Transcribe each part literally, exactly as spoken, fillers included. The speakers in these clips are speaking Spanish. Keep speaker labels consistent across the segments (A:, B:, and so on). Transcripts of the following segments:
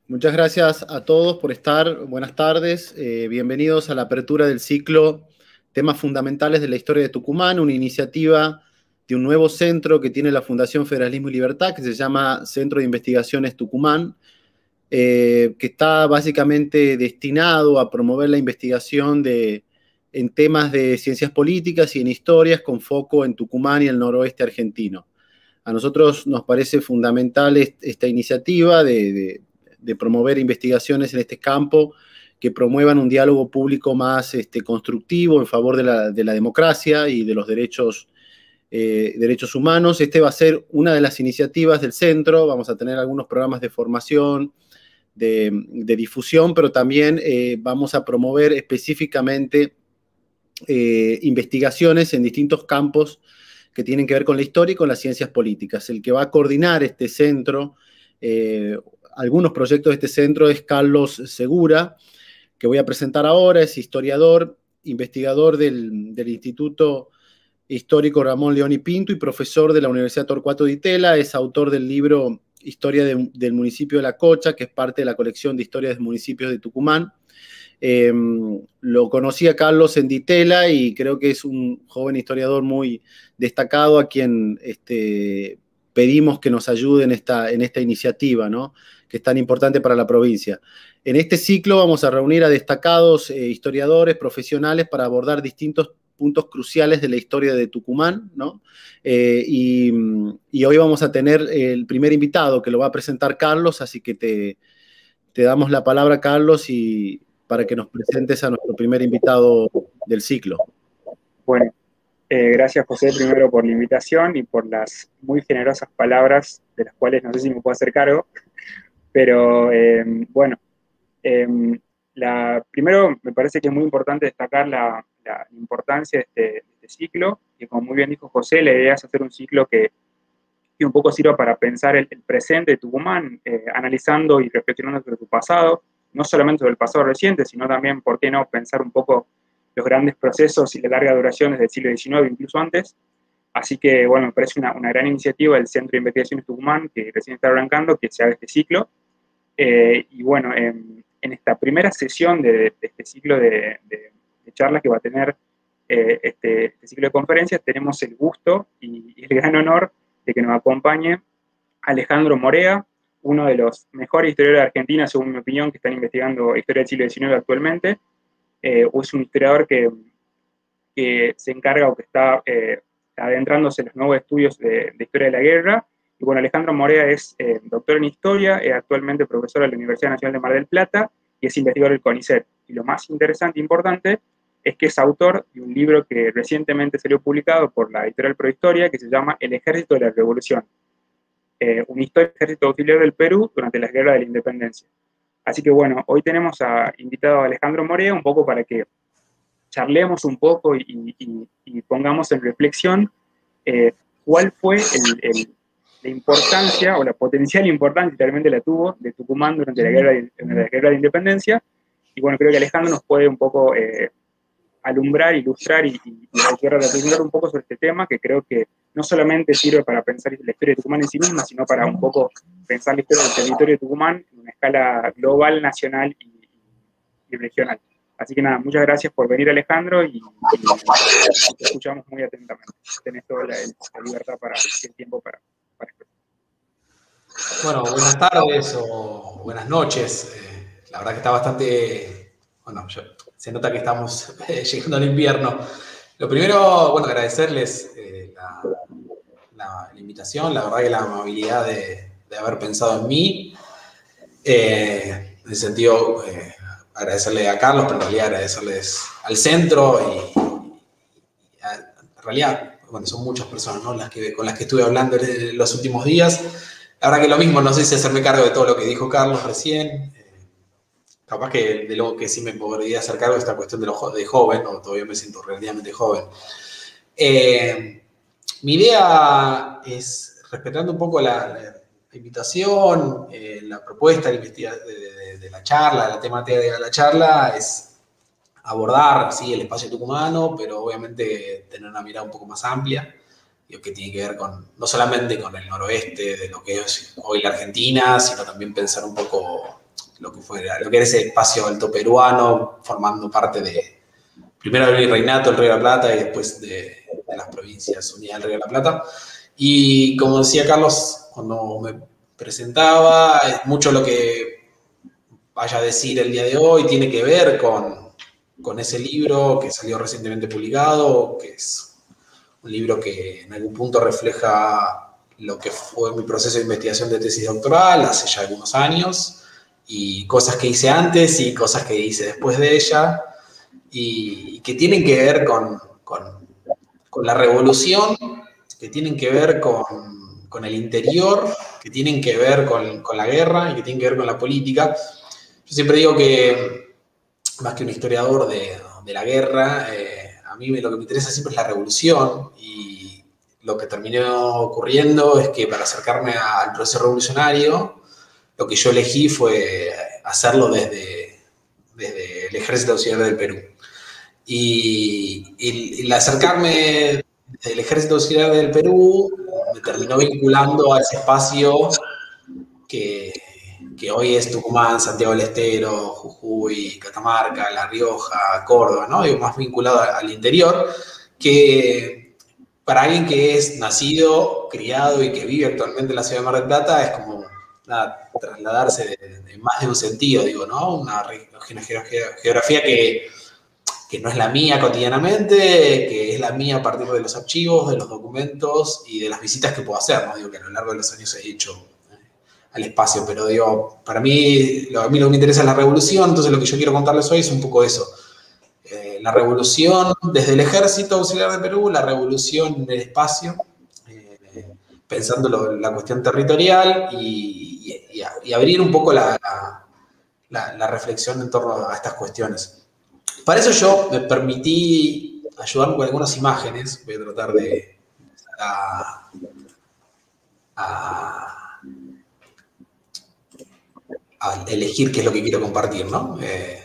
A: Muchas gracias a todos por estar. Buenas tardes. Eh, bienvenidos a la apertura del ciclo Temas Fundamentales de la Historia de Tucumán, una iniciativa de un nuevo centro que tiene la Fundación Federalismo y Libertad, que se llama Centro de Investigaciones Tucumán, eh, que está básicamente destinado a promover la investigación de, en temas de ciencias políticas y en historias con foco en Tucumán y el noroeste argentino. A nosotros nos parece fundamental esta iniciativa de, de, de promover investigaciones en este campo que promuevan un diálogo público más este, constructivo en favor de la, de la democracia y de los derechos, eh, derechos humanos. Este va a ser una de las iniciativas del centro. Vamos a tener algunos programas de formación, de, de difusión, pero también eh, vamos a promover específicamente eh, investigaciones en distintos campos que tienen que ver con la historia y con las ciencias políticas. El que va a coordinar este centro, eh, algunos proyectos de este centro, es Carlos Segura, que voy a presentar ahora. Es historiador, investigador del, del Instituto Histórico Ramón León y Pinto y profesor de la Universidad Torcuato Di Tella. Es autor del libro Historia de, del municipio de La Cocha, que es parte de la colección de historias de municipios de Tucumán. Eh, lo conocí a Carlos en Di Tella y creo que es un joven historiador muy destacado a quien este, pedimos que nos ayude en esta, en esta iniciativa, ¿no?, que es tan importante para la provincia. En este ciclo vamos a reunir a destacados eh, historiadores profesionales para abordar distintos puntos cruciales de la historia de Tucumán, ¿no? Eh, y, y hoy vamos a tener el primer invitado que lo va a presentar Carlos, así que te, te damos la palabra, Carlos, y para que nos presentes a nuestro primer invitado del ciclo.
B: Bueno, eh, gracias José primero por la invitación y por las muy generosas palabras, de las cuales no sé si me puedo hacer cargo, pero eh, bueno, eh, la, primero me parece que es muy importante destacar la, la importancia de este, de este ciclo, que como muy bien dijo José, la idea es hacer un ciclo que, que un poco sirva para pensar el, el presente de Tucumán, eh, analizando y reflexionando sobre su pasado, no solamente sobre el pasado reciente, sino también, ¿por qué no?, pensar un poco los grandes procesos y la larga duración desde el siglo diecinueve, incluso antes. Así que, bueno, me parece una, una gran iniciativa del Centro de Investigaciones Tucumán, que recién está arrancando, que se haga este ciclo. Eh, y bueno, en, en esta primera sesión de, de este ciclo de, de, de charlas que va a tener eh, este, este ciclo de conferencias, tenemos el gusto y, y el gran honor de que nos acompañe Alejandro Morea, uno de los mejores historiadores de Argentina, según mi opinión, que están investigando historia del siglo diecinueve actualmente. Eh, es un historiador que, que se encarga o que está eh, adentrándose en los nuevos estudios de, de historia de la guerra. Y bueno, Alejandro Morea es eh, doctor en historia, es actualmente profesor de la Universidad Nacional de Mar del Plata y es investigador del CONICET. Y lo más interesante e importante es que es autor de un libro que recientemente salió publicado por la editorial Prohistoria, que se llama El Ejército de la Revolución. Eh, una historia del ejército auxiliar del Perú durante las guerras de la independencia. Así que bueno, hoy tenemos a, invitado a Alejandro Morea un poco para que charlemos un poco y, y, y pongamos en reflexión eh, cuál fue el, el, la importancia o la potencial importancia, realmente la tuvo, de Tucumán durante la guerra de, la guerra de independencia. Y bueno, creo que Alejandro nos puede un poco eh, alumbrar, ilustrar y, y, y reflexionar un poco sobre este tema, que creo que no solamente sirve para pensar la historia de Tucumán en sí misma, sino para un poco pensar la historia del territorio de Tucumán en una escala global, nacional y, y regional. Así que nada, muchas gracias por venir, Alejandro, y, y te escuchamos muy atentamente. Tenés toda la, la libertad para el tiempo para, para esto.
C: Bueno, buenas tardes o buenas noches. Eh, la verdad que está bastante... Bueno, yo, se nota que estamos eh, llegando al invierno. Lo primero, bueno, agradecerles eh, la, la, la invitación, la verdad que la amabilidad de, de haber pensado en mí. Eh, en ese sentido, eh, agradecerle a Carlos, pero en realidad agradecerles al centro y, y a, en realidad, bueno, son muchas personas, ¿no?, las que, con las que estuve hablando en los últimos días. La verdad que lo mismo, no sé si hacerme cargo de todo lo que dijo Carlos recién. Eh, capaz que de lo que sí me podría hacer cargo es esta cuestión de, lo, de joven, o todavía me siento relativamente joven. Eh, mi idea es, respetando un poco la, la, la invitación, eh, la propuesta de, de, de, de la charla, la temática de la charla, es abordar, sí, el espacio tucumano, pero obviamente tener una mirada un poco más amplia, que tiene que ver con, no solamente con el noroeste de lo que es hoy la Argentina, sino también pensar un poco lo que fuera, lo que era ese espacio alto peruano, formando parte de, primero del Virreinato, el Río de la Plata, y después de, de las provincias unidas del Río de la Plata. Y como decía Carlos, cuando me presentaba, es mucho lo que vaya a decir el día de hoy tiene que ver con, con ese libro que salió recientemente publicado, que es un libro que en algún punto refleja lo que fue mi proceso de investigación de tesis doctoral hace ya algunos años, y cosas que hice antes y cosas que hice después de ella, y, y que tienen que ver con, con, con la revolución, que tienen que ver con, con el interior, que tienen que ver con, con la guerra y que tienen que ver con la política. Yo siempre digo que, más que un historiador de, de la guerra, eh, a mí lo que me interesa siempre es la revolución, y lo que terminó ocurriendo es que para acercarme al proceso revolucionario, lo que yo elegí fue hacerlo desde, desde el Ejército Auxiliar del Perú. Y, y, y el acercarme desde el Ejército Auxiliar del Perú me terminó vinculando a ese espacio que, que hoy es Tucumán, Santiago del Estero, Jujuy, Catamarca, La Rioja, Córdoba, ¿no? Y más vinculado al interior, que para alguien que es nacido, criado y que vive actualmente en la ciudad de Mar del Plata, es como nada, trasladarse de, de más de un sentido, digo, ¿no? Una, una geografía que, que no es la mía cotidianamente, que es la mía a partir de los archivos, de los documentos y de las visitas que puedo hacer, ¿no? Digo que a lo largo de los años he hecho eh, al espacio, pero digo, para mí, lo, a mí lo que me interesa es la revolución, entonces lo que yo quiero contarles hoy es un poco eso. Eh, la revolución desde el Ejército Auxiliar de Perú, la revolución en el espacio, eh, pensando lo, la cuestión territorial y, y, y abrir un poco la, la, la reflexión en torno a estas cuestiones. Para eso yo me permití ayudar con algunas imágenes, voy a tratar de a, a, a elegir qué es lo que quiero compartir, ¿no? Eh,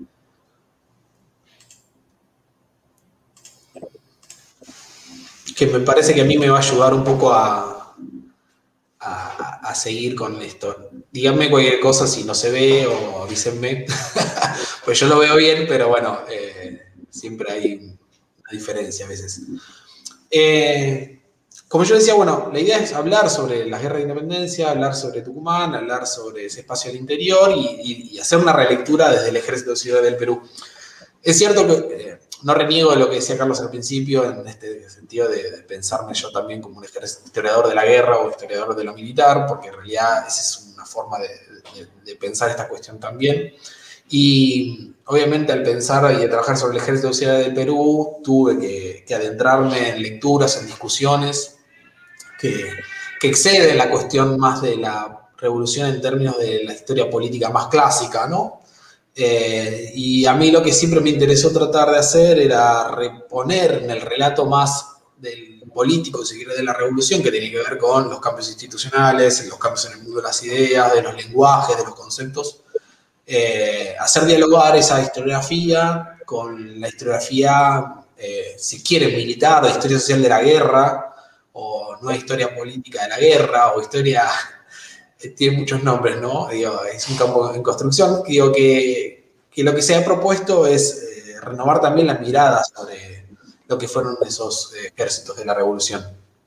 C: que me parece que a mí me va a ayudar un poco a, a, a seguir con esto. Díganme cualquier cosa si no se ve o avísenme, pues yo lo veo bien, pero bueno, eh, siempre hay una diferencia a veces. Eh, como yo decía, bueno, la idea es hablar sobre la guerra de independencia, hablar sobre Tucumán, hablar sobre ese espacio del interior y, y, y hacer una relectura desde el Ejército Auxiliar del Perú. Es cierto que eh, no reniego de lo que decía Carlos al principio, en este sentido de, de pensarme yo también como un historiador de la guerra o historiador de lo militar, porque en realidad esa es una forma de, de, de pensar esta cuestión también. Y obviamente al pensar y de trabajar sobre el Ejército Auxiliar del Perú, tuve que, que adentrarme en lecturas, en discusiones que, que exceden la cuestión más de la revolución en términos de la historia política más clásica, ¿no? Eh, y a mí lo que siempre me interesó tratar de hacer era reponer en el relato más del político, si quiere, de la revolución, que tiene que ver con los cambios institucionales, los cambios en el mundo de las ideas, de los lenguajes, de los conceptos, eh, hacer dialogar esa historiografía con la historiografía, eh, si quiere, militar, de historia social de la guerra, o nueva historia política de la guerra, o historia... tiene muchos nombres, ¿no? Digo, es un campo en construcción. Digo que, que lo que se ha propuesto es eh, renovar también las miradas sobre lo que fueron esos eh, ejércitos de la revolución.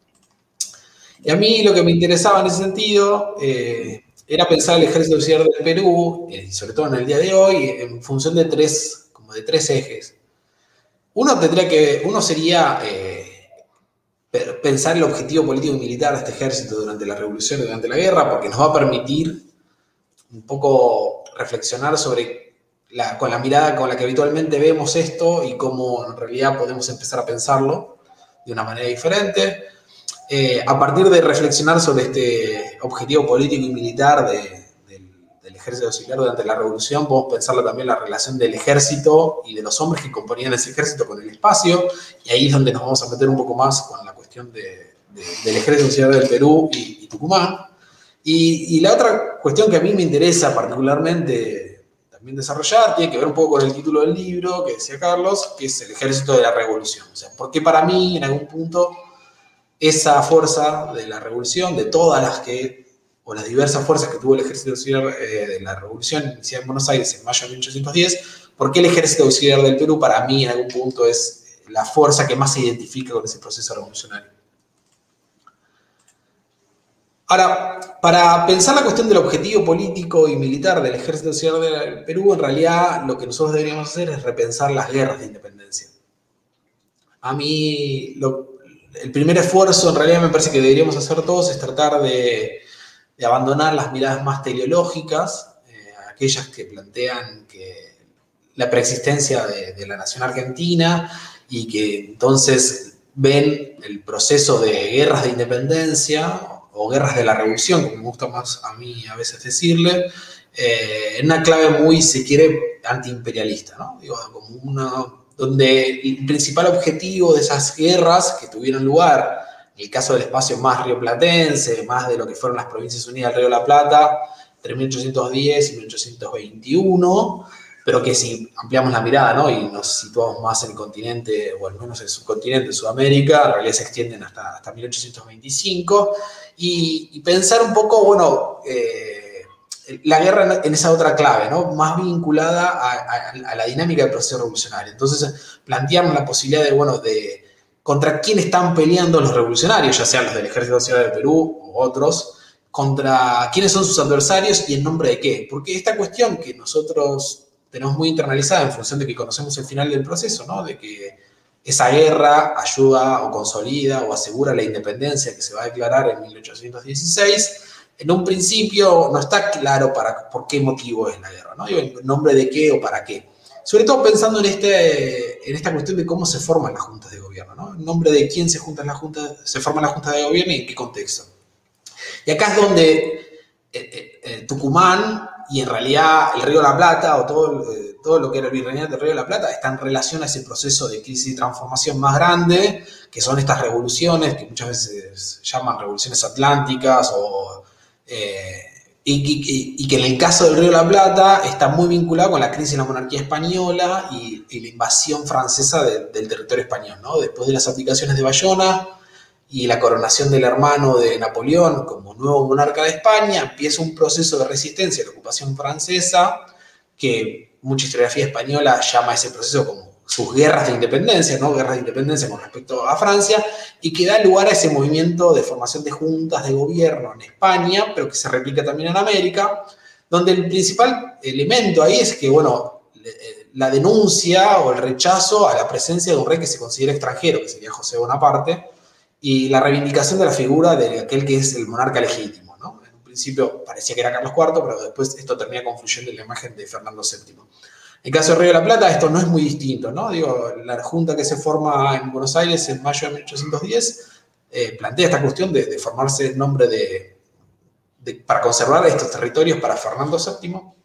C: Y a mí lo que me interesaba en ese sentido eh, era pensar el Ejército Auxiliar del Perú, y eh, sobre todo en el día de hoy, en función de tres, como de tres ejes. Uno tendría que, uno sería... Eh, pensar el objetivo político y militar de este ejército durante la revolución y durante la guerra, porque nos va a permitir un poco reflexionar sobre, la, con la mirada con la que habitualmente vemos esto y cómo en realidad podemos empezar a pensarlo de una manera diferente. Eh, a partir de reflexionar sobre este objetivo político y militar de, de, del ejército auxiliar durante la revolución, podemos pensarlo también la relación del ejército y de los hombres que componían ese ejército con el espacio, y ahí es donde nos vamos a meter un poco más con la cuestión de, de, del Ejército Auxiliar del Perú y, y Tucumán. Y, y la otra cuestión que a mí me interesa particularmente también desarrollar tiene que ver un poco con el título del libro que decía Carlos, que es el Ejército de la Revolución. O sea, porque para mí, en algún punto, esa fuerza de la revolución, de todas las que o las diversas fuerzas que tuvo el ejército auxiliar eh, de la revolución iniciada en Buenos Aires en mayo de mil ochocientos diez, porque el ejército auxiliar del Perú para mí en algún punto es la fuerza que más se identifica con ese proceso revolucionario. Ahora, para pensar la cuestión del objetivo político y militar del ejército auxiliar del Perú, en realidad lo que nosotros deberíamos hacer es repensar las guerras de independencia. A mí, lo, el primer esfuerzo en realidad me parece que deberíamos hacer todos es tratar de, de abandonar las miradas más teleológicas, eh, aquellas que plantean que la preexistencia de, de la nación argentina y que entonces ven el proceso de guerras de independencia o guerras de la revolución, como me gusta más a mí a veces decirle, eh, en una clave muy, si quiere, antiimperialista, ¿no? Digo, como una, donde el principal objetivo de esas guerras que tuvieron lugar, en el caso del espacio más rioplatense, más de lo que fueron las Provincias Unidas del Río de la Plata, entre mil ochocientos diez y mil ochocientos veintiuno, pero que si ampliamos la mirada, ¿no? Y nos situamos más en el continente, o al menos en el subcontinente, en Sudamérica, en realidad se extienden hasta, hasta mil ochocientos veinticinco, y, y pensar un poco, bueno, eh, la guerra en esa otra clave, ¿no? Más vinculada a, a, a la dinámica del proceso revolucionario. Entonces, plantearnos la posibilidad de, bueno, de contra quién están peleando los revolucionarios, ya sean los del Ejército Nacional del Perú o otros, contra quiénes son sus adversarios y en nombre de qué. Porque esta cuestión que nosotros tenemos muy internalizada en función de que conocemos el final del proceso, ¿no? De que esa guerra ayuda o consolida o asegura la independencia que se va a declarar en mil ochocientos dieciséis, en un principio no está claro para, por qué motivo es la guerra, ¿no? ¿En nombre de qué o para qué? Sobre todo pensando en, este, en esta cuestión de cómo se forman las juntas de gobierno, ¿no? En nombre de quién se, juntan las juntas, se forman las juntas de gobierno y en qué contexto. Y acá es donde eh, eh, eh, Tucumán y en realidad el Río de la Plata o todo, eh, todo lo que era el virreinato del Río de la Plata está en relación a ese proceso de crisis y transformación más grande, que son estas revoluciones que muchas veces llaman revoluciones atlánticas o, eh, y, y, y que en el caso del Río de la Plata está muy vinculado con la crisis de la monarquía española y, y la invasión francesa de, del territorio español, ¿no? Después de las abdicaciones de Bayona y la coronación del hermano de Napoleón como nuevo monarca de España, empieza un proceso de resistencia a la ocupación francesa, que mucha historiografía española llama a ese proceso como sus guerras de independencia, ¿no? Guerras de independencia con respecto a Francia, y que da lugar a ese movimiento de formación de juntas de gobierno en España, pero que se replica también en América, donde el principal elemento ahí es que, bueno, la denuncia o el rechazo a la presencia de un rey que se considera extranjero, que sería José Bonaparte, y la reivindicación de la figura de aquel que es el monarca legítimo, ¿no? En un principio parecía que era Carlos cuarto, pero después esto termina confluyendo en la imagen de Fernando séptimo. En el caso del Río de la Plata esto no es muy distinto, ¿no? Digo, la junta que se forma en Buenos Aires en mayo de mil ochocientos diez eh, plantea esta cuestión de, de formarse en nombre de, de, para conservar estos territorios para Fernando séptimo,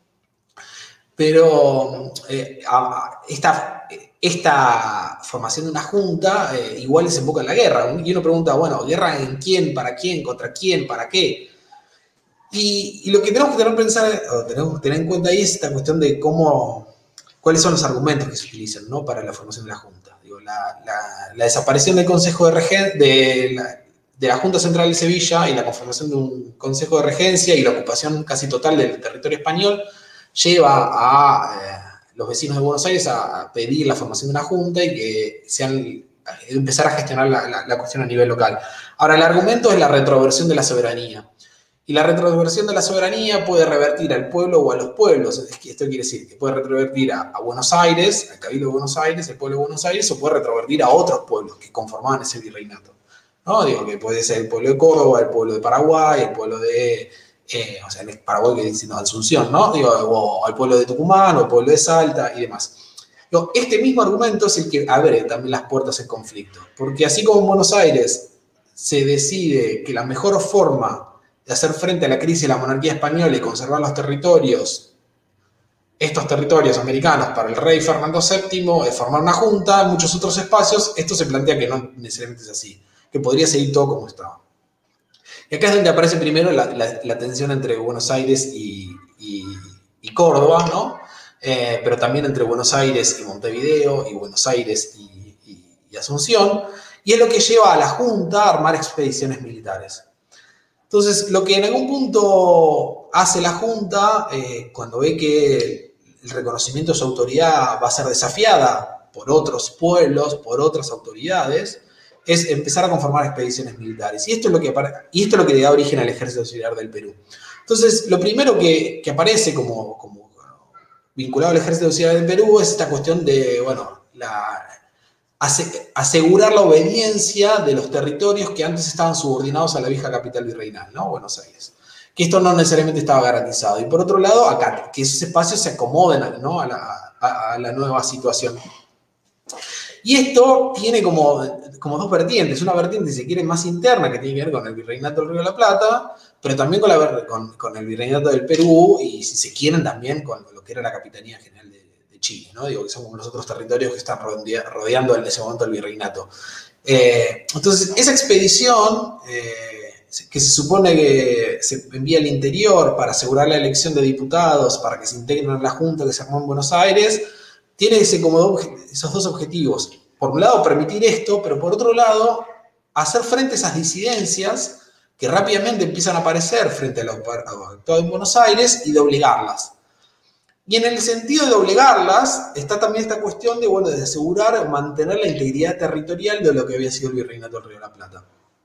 C: pero eh, a, esta... Esta formación de una junta eh, igual desemboca en la guerra. Y uno pregunta, bueno, ¿guerra en quién? ¿Para quién? ¿Contra quién? ¿Para qué? Y, y lo que tenemos que tener, pensar, o tenemos que tener en cuenta ahí es esta cuestión de cómo, cuáles son los argumentos que se utilizan, ¿no? Para la formación de la junta. Digo, la, la, la desaparición del Consejo de Regencia, de la, de la Junta Central de Sevilla y la conformación de un Consejo de Regencia y la ocupación casi total del territorio español lleva a... Eh, los vecinos de Buenos Aires a pedir la formación de una junta y que sean, empezar a gestionar la, la, la cuestión a nivel local. Ahora, el argumento es la retroversión de la soberanía. Y la retroversión de la soberanía puede revertir al pueblo o a los pueblos. Esto quiere decir que puede retrovertir a, a Buenos Aires, al Cabildo de Buenos Aires, al pueblo de Buenos Aires, o puede retrovertir a otros pueblos que conformaban ese virreinato, ¿no? Digo que puede ser el pueblo de Córdoba, el pueblo de Paraguay, el pueblo de... Eh, o sea, en Paraguay que dice no, Asunción, ¿no? Digo, o al pueblo de Tucumán, o al pueblo de Salta y demás. Digo, este mismo argumento es el que abre también las puertas al conflicto, porque así como en Buenos Aires se decide que la mejor forma de hacer frente a la crisis de la monarquía española y conservar los territorios, estos territorios americanos para el rey Fernando séptimo, es formar una junta, en muchos otros espacios, esto se plantea que no necesariamente es así, que podría seguir todo como estaba. Y acá es donde aparece primero la, la, la tensión entre Buenos Aires y, y, y Córdoba, ¿no? Eh, pero también entre Buenos Aires y Montevideo, y Buenos Aires y, y, y Asunción, y es lo que lleva a la Junta a armar expediciones militares. Entonces, lo que en algún punto hace la Junta, eh, cuando ve que el reconocimiento de su autoridad va a ser desafiada por otros pueblos, por otras autoridades, es empezar a conformar expediciones militares. Y esto es lo que, y esto es lo que le da origen al Ejército Auxiliar del Perú. Entonces, lo primero que, que aparece como, como vinculado al Ejército Auxiliar del Perú es esta cuestión de, bueno, la, asegurar la obediencia de los territorios que antes estaban subordinados a la vieja capital virreinal, ¿no? Buenos Aires. Que esto no necesariamente estaba garantizado. Y por otro lado, acá, que esos espacios se acomoden, ¿no? a, la, a, a la nueva situación. Y esto tiene como, como dos vertientes. Una vertiente, si se quiere, más interna, que tiene que ver con el Virreinato del Río de la Plata, pero también con, la, con, con el Virreinato del Perú y, si se quieren, también con lo que era la Capitanía General de, de Chile, ¿no? Digo, que son como los otros territorios que están rodea, rodeando en ese momento el Virreinato. Eh, entonces, esa expedición, eh, que se supone que se envía al interior para asegurar la elección de diputados, para que se integren en la Junta que se armó en Buenos Aires, tiene ese como esos dos objetivos. Por un lado, permitir esto, pero por otro lado, hacer frente a esas disidencias que rápidamente empiezan a aparecer frente a los actuados en Buenos Aires y de obligarlas. Y en el sentido de obligarlas, está también esta cuestión de, bueno, de asegurar, mantener la integridad territorial de lo que había sido el Virreinato del Río de la Plata.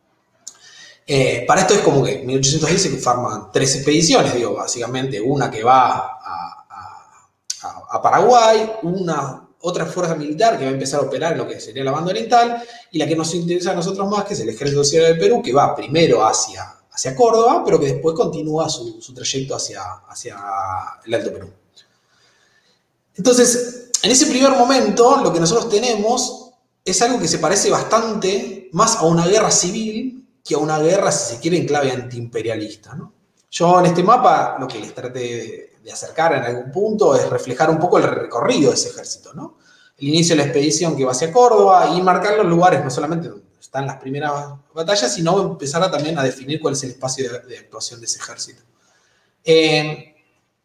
C: Eh, para esto es como que en mil ochocientos diez se forman tres expediciones, digo, básicamente una que va a a Paraguay, una, otra fuerza militar que va a empezar a operar en lo que sería la banda oriental, y la que nos interesa a nosotros más, que es el Ejército Auxiliar del Perú, que va primero hacia, hacia Córdoba, pero que después continúa su, su trayecto hacia, hacia el Alto Perú. Entonces, en ese primer momento, lo que nosotros tenemos es algo que se parece bastante más a una guerra civil que a una guerra, si se quiere, en clave antiimperialista, ¿no? Yo en este mapa lo que les traté de de acercar en algún punto es reflejar un poco el recorrido de ese ejército, ¿no? El inicio de la expedición que va hacia Córdoba y marcar los lugares, no solamente donde están las primeras batallas, sino empezar a, también a definir cuál es el espacio de, de actuación de ese ejército. Eh,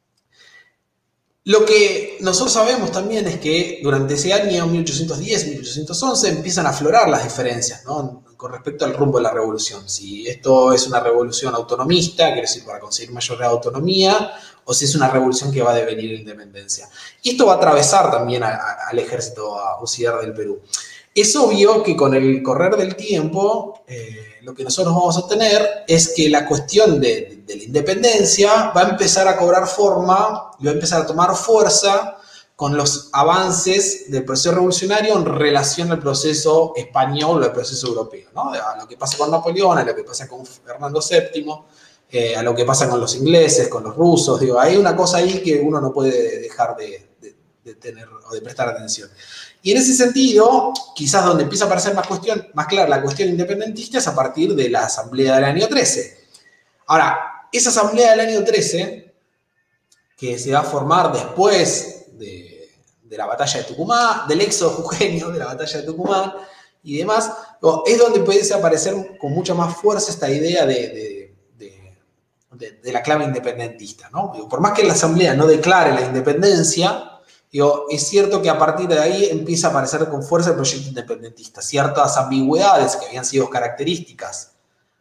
C: lo que nosotros sabemos también es que durante ese año, mil ochocientos diez, mil ochocientos once, empiezan a aflorar las diferencias, ¿no? Con respecto al rumbo de la revolución. Si esto es una revolución autonomista, quiere decir para conseguir mayor autonomía, o si es una revolución que va a devenir en independencia. Y esto va a atravesar también a, a, al Ejército Auxiliar del Perú. Es obvio que con el correr del tiempo, eh, lo que nosotros vamos a tener es que la cuestión de, de la independencia va a empezar a cobrar forma y va a empezar a tomar fuerza con los avances del proceso revolucionario en relación al proceso español o al proceso europeo, ¿no? A lo que pasa con Napoleón, a lo que pasa con Fernando séptimo, eh, a lo que pasa con los ingleses, con los rusos. Digo, hay una cosa ahí que uno no puede dejar de, de, de tener o de prestar atención. Y en ese sentido, quizás donde empieza a aparecer más, cuestión, más clara la cuestión independentista es a partir de la Asamblea del año trece. Ahora, esa Asamblea del año trece, que se va a formar después de, de la batalla de Tucumán, del éxodo jujeño de la batalla de Tucumán y demás, es donde puede aparecer con mucha más fuerza esta idea de, de, de, de, de la clave independentista, ¿no? Por más que la Asamblea no declare la independencia, Digo, es cierto que a partir de ahí empieza a aparecer con fuerza el proyecto independentista. Ciertas ambigüedades que habían sido características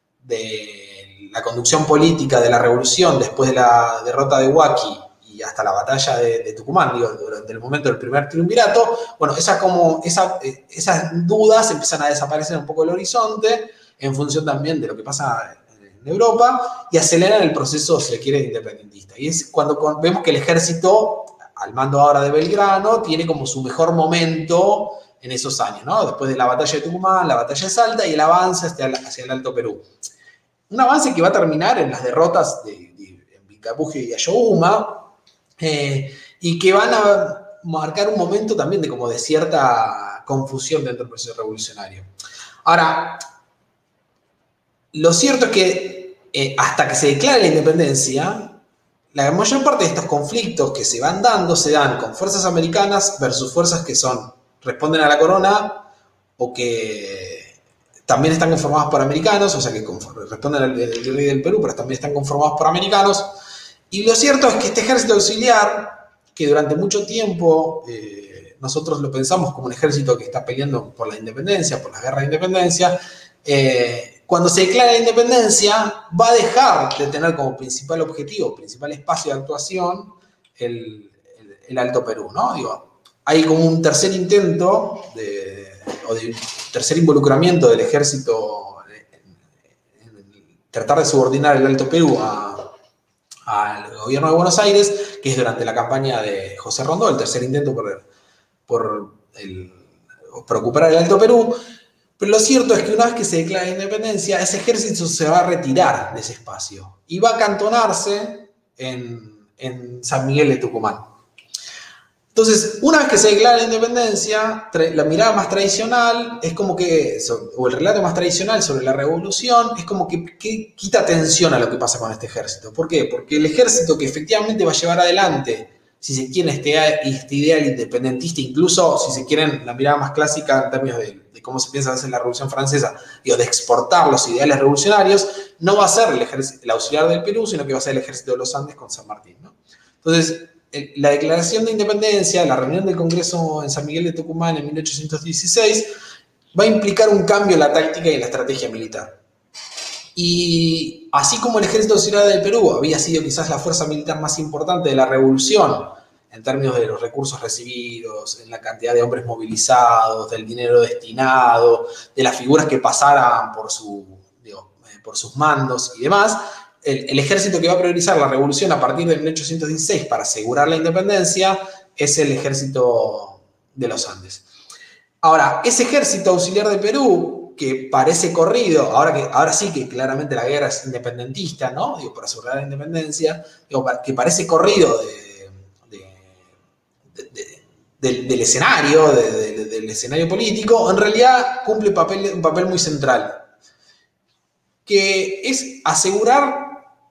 C: de la conducción política de la revolución después de la derrota de Huaki y hasta la batalla de, de Tucumán, digo, durante el momento del primer triunvirato, bueno, esa como, esa, esas dudas empiezan a desaparecer un poco del horizonte en función también de lo que pasa en Europa y aceleran el proceso, si se quiere, independentista. Y es cuando vemos que el ejército, al mando ahora de Belgrano, tiene como su mejor momento en esos años, ¿no? Después de la batalla de Tucumán, la batalla de Salta y el avance hacia el, hacia el Alto Perú. Un avance que va a terminar en las derrotas de, de, de Vilcapugio y Ayohuma, eh, y que van a marcar un momento también de como de cierta confusión dentro del proceso revolucionario. Ahora, lo cierto es que eh, hasta que se declare la independencia, la mayor parte de estos conflictos que se van dando se dan con fuerzas americanas versus fuerzas que son, responden a la corona o que también están conformadas por americanos, o sea que responden al virrey del Perú, pero también están conformados por americanos. Y lo cierto es que este ejército auxiliar, que durante mucho tiempo eh, nosotros lo pensamos como un ejército que está peleando por la independencia, por la guerra de independencia, eh, cuando se declara la independencia, va a dejar de tener como principal objetivo, principal espacio de actuación, el, el, el Alto Perú, ¿no? Digo, hay como un tercer intento, de, o de tercer involucramiento del ejército en, en tratar de subordinar el Alto Perú a, al gobierno de Buenos Aires, que es durante la campaña de José Rondó, el tercer intento por, por, el, por ocupar el Alto Perú. Pero lo cierto es que una vez que se declara la independencia, ese ejército se va a retirar de ese espacio y va a acantonarse en, en San Miguel de Tucumán. Entonces, una vez que se declara la independencia, la mirada más tradicional es como que, o el relato más tradicional sobre la revolución, es como que, que quita atención a lo que pasa con este ejército. ¿Por qué? Porque el ejército que efectivamente va a llevar adelante, si se quiere, este, este ideal independentista, incluso si se quieren la mirada más clásica en términos de, de cómo se piensa hacer la Revolución Francesa, digo, de exportar los ideales revolucionarios, no va a ser el, el auxiliar del Perú, sino que va a ser el ejército de los Andes con San Martín, ¿no? Entonces, el, la declaración de independencia, la reunión del Congreso en San Miguel de Tucumán en mil ochocientos dieciséis, va a implicar un cambio en la táctica y en la estrategia militar. Y así como el ejército auxiliar del Perú había sido quizás la fuerza militar más importante de la revolución, en términos de los recursos recibidos, en la cantidad de hombres movilizados, del dinero destinado, de las figuras que pasaran por, su, digo, por sus mandos y demás, el, el ejército que va a priorizar la revolución a partir de mil ochocientos dieciséis para asegurar la independencia es el ejército de los Andes. Ahora, ese ejército auxiliar de Perú, que parece corrido, ahora, que, ahora sí que claramente la guerra es independentista, ¿no? Digo, para asegurar la independencia, digo, que parece corrido de, de, de, de, del, del escenario, de, de, del escenario político, en realidad cumple papel, un papel muy central, que es asegurar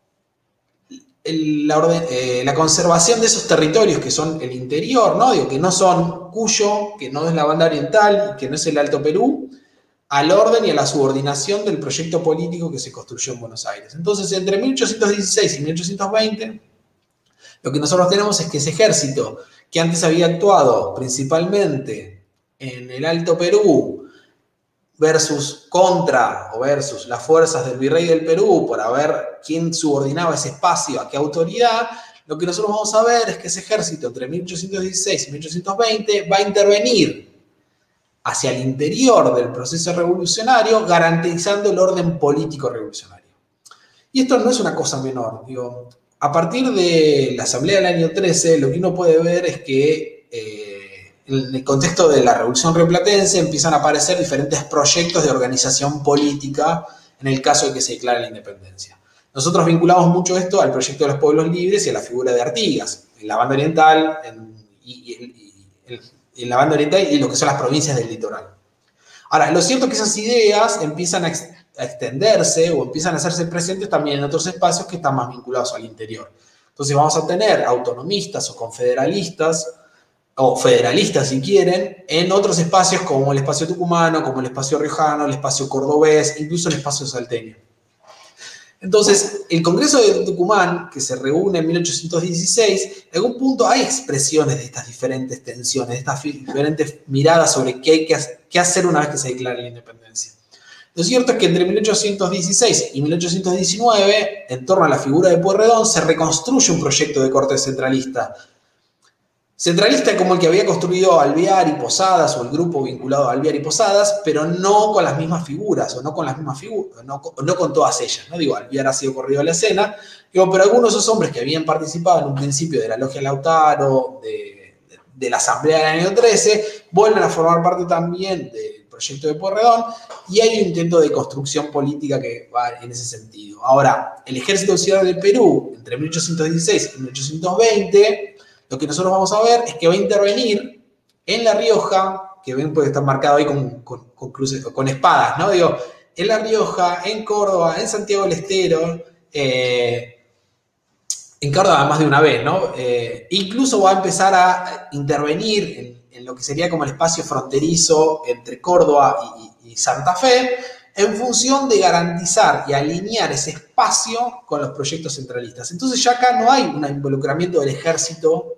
C: el, la, orden, eh, la conservación de esos territorios que son el interior, ¿no? Digo, que no son Cuyo, que no es la banda oriental, que no es el Alto Perú, al orden y a la subordinación del proyecto político que se construyó en Buenos Aires. Entonces, entre mil ochocientos dieciséis y mil ochocientos veinte, lo que nosotros tenemos es que ese ejército, que antes había actuado principalmente en el Alto Perú, versus contra o versus las fuerzas del virrey del Perú, para ver quién subordinaba ese espacio a qué autoridad, lo que nosotros vamos a ver es que ese ejército, entre mil ochocientos dieciséis y mil ochocientos veinte, va a intervenir hacia el interior del proceso revolucionario, garantizando el orden político revolucionario. Y esto no es una cosa menor. Digo, a partir de la Asamblea del año trece, lo que uno puede ver es que eh, en el contexto de la Revolución Rioplatense empiezan a aparecer diferentes proyectos de organización política en el caso de que se declare la independencia. Nosotros vinculamos mucho esto al proyecto de los pueblos libres y a la figura de Artigas, en la banda oriental en, y, y, y el, en la banda oriental y lo que son las provincias del litoral. Ahora, lo cierto es que esas ideas empiezan a, ex, a extenderse o empiezan a hacerse presentes también en otros espacios que están más vinculados al interior. Entonces vamos a tener autonomistas o confederalistas, o federalistas si quieren, en otros espacios como el espacio tucumano, como el espacio riojano, el espacio cordobés, incluso el espacio salteño. Entonces, el Congreso de Tucumán, que se reúne en mil ochocientos dieciséis, en algún punto hay expresiones de estas diferentes tensiones, de estas diferentes miradas sobre qué hay que, qué hacer una vez que se declare la independencia. Lo cierto es que entre mil ochocientos dieciséis y mil ochocientos diecinueve, en torno a la figura de Pueyrredón, se reconstruye un proyecto de corte centralista. Centralista como el que había construido Alvear y Posadas, o el grupo vinculado a Alvear y Posadas, pero no con las mismas figuras, o no con las mismas figuras, no, no con todas ellas, ¿no? Digo, Alvear ha sido corrido a la escena, digo, pero algunos de esos hombres que habían participado en un principio de la Logia Lautaro, de, de, de la Asamblea del año trece, vuelven a formar parte también del proyecto de Pueyrredón, y hay un intento de construcción política que va en ese sentido. Ahora, el Ejército Auxiliar del Perú, entre mil ochocientos dieciséis y mil ochocientos veinte, lo que nosotros vamos a ver es que va a intervenir en La Rioja, que ven porque está marcado ahí con, con, con, cruces, con espadas, ¿no? Digo, en La Rioja, en Córdoba, en Santiago del Estero, eh, en Córdoba más de una vez, ¿no? Eh, incluso va a empezar a intervenir en, en lo que sería como el espacio fronterizo entre Córdoba y, y, y Santa Fe, en función de garantizar y alinear ese espacio con los proyectos centralistas. Entonces ya acá no hay un involucramiento del ejército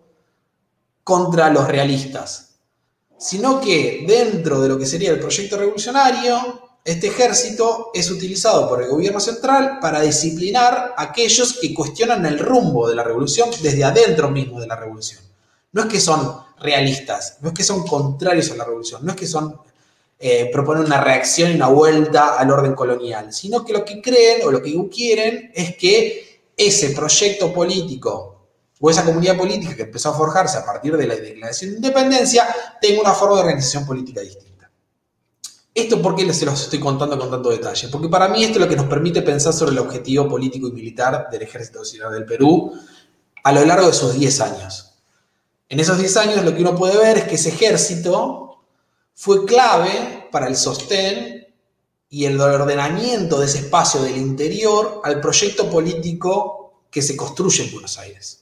C: contra los realistas, sino que dentro de lo que sería el proyecto revolucionario, este ejército es utilizado por el gobierno central para disciplinar a aquellos que cuestionan el rumbo de la revolución desde adentro mismo de la revolución. No es que son realistas, no es que son contrarios a la revolución, no es que son eh, proponen una reacción y una vuelta al orden colonial, sino que lo que creen o lo que quieren es que ese proyecto político o esa comunidad política que empezó a forjarse a partir de la Declaración de Independencia tenga una forma de organización política distinta. ¿Esto por qué se los estoy contando con tanto detalle? Porque para mí esto es lo que nos permite pensar sobre el objetivo político y militar del Ejército Auxiliar del Perú a lo largo de esos diez años. En esos diez años lo que uno puede ver es que ese ejército fue clave para el sostén y el ordenamiento de ese espacio del interior al proyecto político que se construye en Buenos Aires.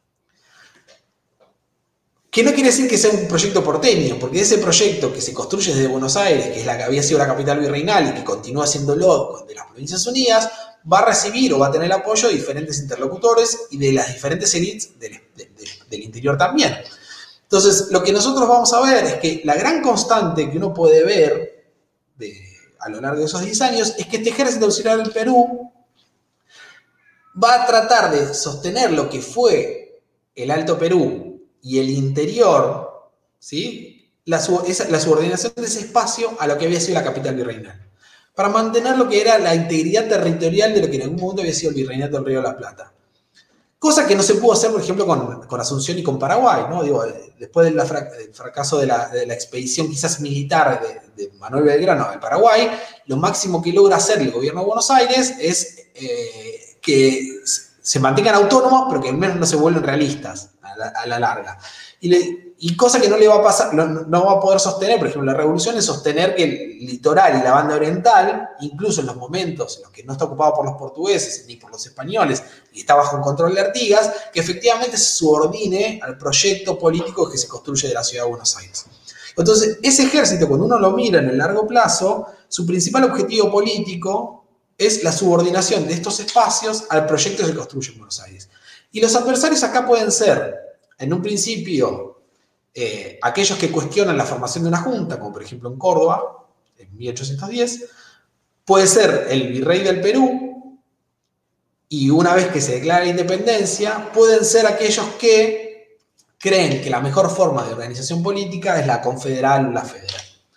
C: Que no quiere decir que sea un proyecto porteño, porque ese proyecto que se construye desde Buenos Aires, que es la que había sido la capital virreinal y que continúa siéndolo de las Provincias Unidas, va a recibir o va a tener el apoyo de diferentes interlocutores y de las diferentes élites del, de, de, del interior también. Entonces, lo que nosotros vamos a ver es que la gran constante que uno puede ver de, a lo largo de esos diez años es que este Ejército Auxiliar del Perú va a tratar de sostener lo que fue el Alto Perú y el interior, ¿sí? La, esa, la subordinación de ese espacio a lo que había sido la capital virreinal, para mantener lo que era la integridad territorial de lo que en algún momento había sido el virreinato del Río de la Plata. Cosa que no se pudo hacer, por ejemplo, con, con Asunción y con Paraguay, ¿no? Digo, después del, del fracaso de la, de la expedición quizás militar de, de Manuel Belgrano al Paraguay, lo máximo que logra hacer el gobierno de Buenos Aires es eh, que se mantengan autónomos, pero que al menos no se vuelven realistas a la, a la larga. Y, le, y cosa que no le va a pasar, no, no va a poder sostener, por ejemplo, la revolución es sostener que el litoral y la banda oriental, incluso en los momentos en los que no está ocupado por los portugueses ni por los españoles y está bajo el control de Artigas, que efectivamente se subordine al proyecto político que se construye de la ciudad de Buenos Aires. Entonces, ese ejército, cuando uno lo mira en el largo plazo, su principal objetivo político es la subordinación de estos espacios al proyecto que se construye en Buenos Aires. Y los adversarios acá pueden ser, en un principio, eh, aquellos que cuestionan la formación de una junta, como por ejemplo en Córdoba, en mil ochocientos diez, puede ser el virrey del Perú, y una vez que se declara la independencia, pueden ser aquellos que creen que la mejor forma de organización política es la confederal o la federal.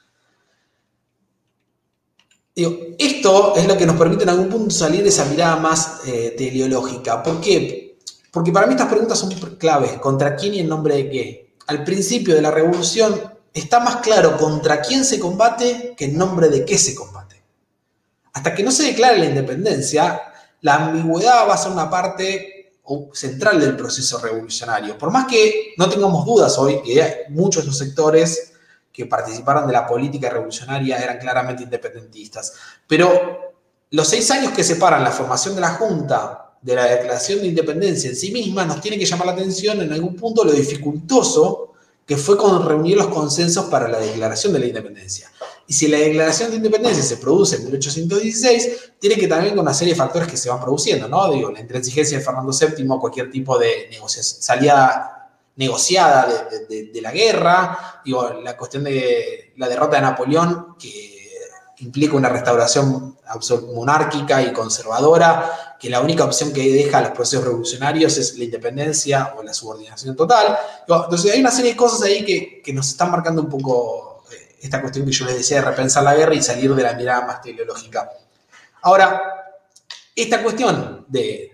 C: Digo, esto es lo que nos permite en algún punto salir de esa mirada más eh, teleológica. ¿Por qué? Porque para mí estas preguntas son claves. ¿Contra quién y en nombre de qué? Al principio de la revolución está más claro contra quién se combate que en nombre de qué se combate. Hasta que no se declare la independencia, la ambigüedad va a ser una parte central del proceso revolucionario. Por más que no tengamos dudas hoy que muchos de los sectores que participaron de la política revolucionaria eran claramente independentistas. Pero los seis años que separan la formación de la Junta de la declaración de independencia en sí misma nos tiene que llamar la atención en algún punto lo dificultoso que fue con reunir los consensos para la declaración de la independencia. Y si la declaración de independencia se produce en mil ochocientos dieciséis, tiene que también con una serie de factores que se van produciendo, ¿no? Digo, la intransigencia de Fernando séptimo, cualquier tipo de negociación, salida negociada de, de, de, de la guerra, digo, la cuestión de la derrota de Napoleón, que implica una restauración monárquica y conservadora, que la única opción que deja a los procesos revolucionarios es la independencia o la subordinación total. Digo, entonces hay una serie de cosas ahí que, que nos están marcando un poco eh, esta cuestión que yo les decía de repensar la guerra y salir de la mirada más teleológica. Ahora, esta cuestión de...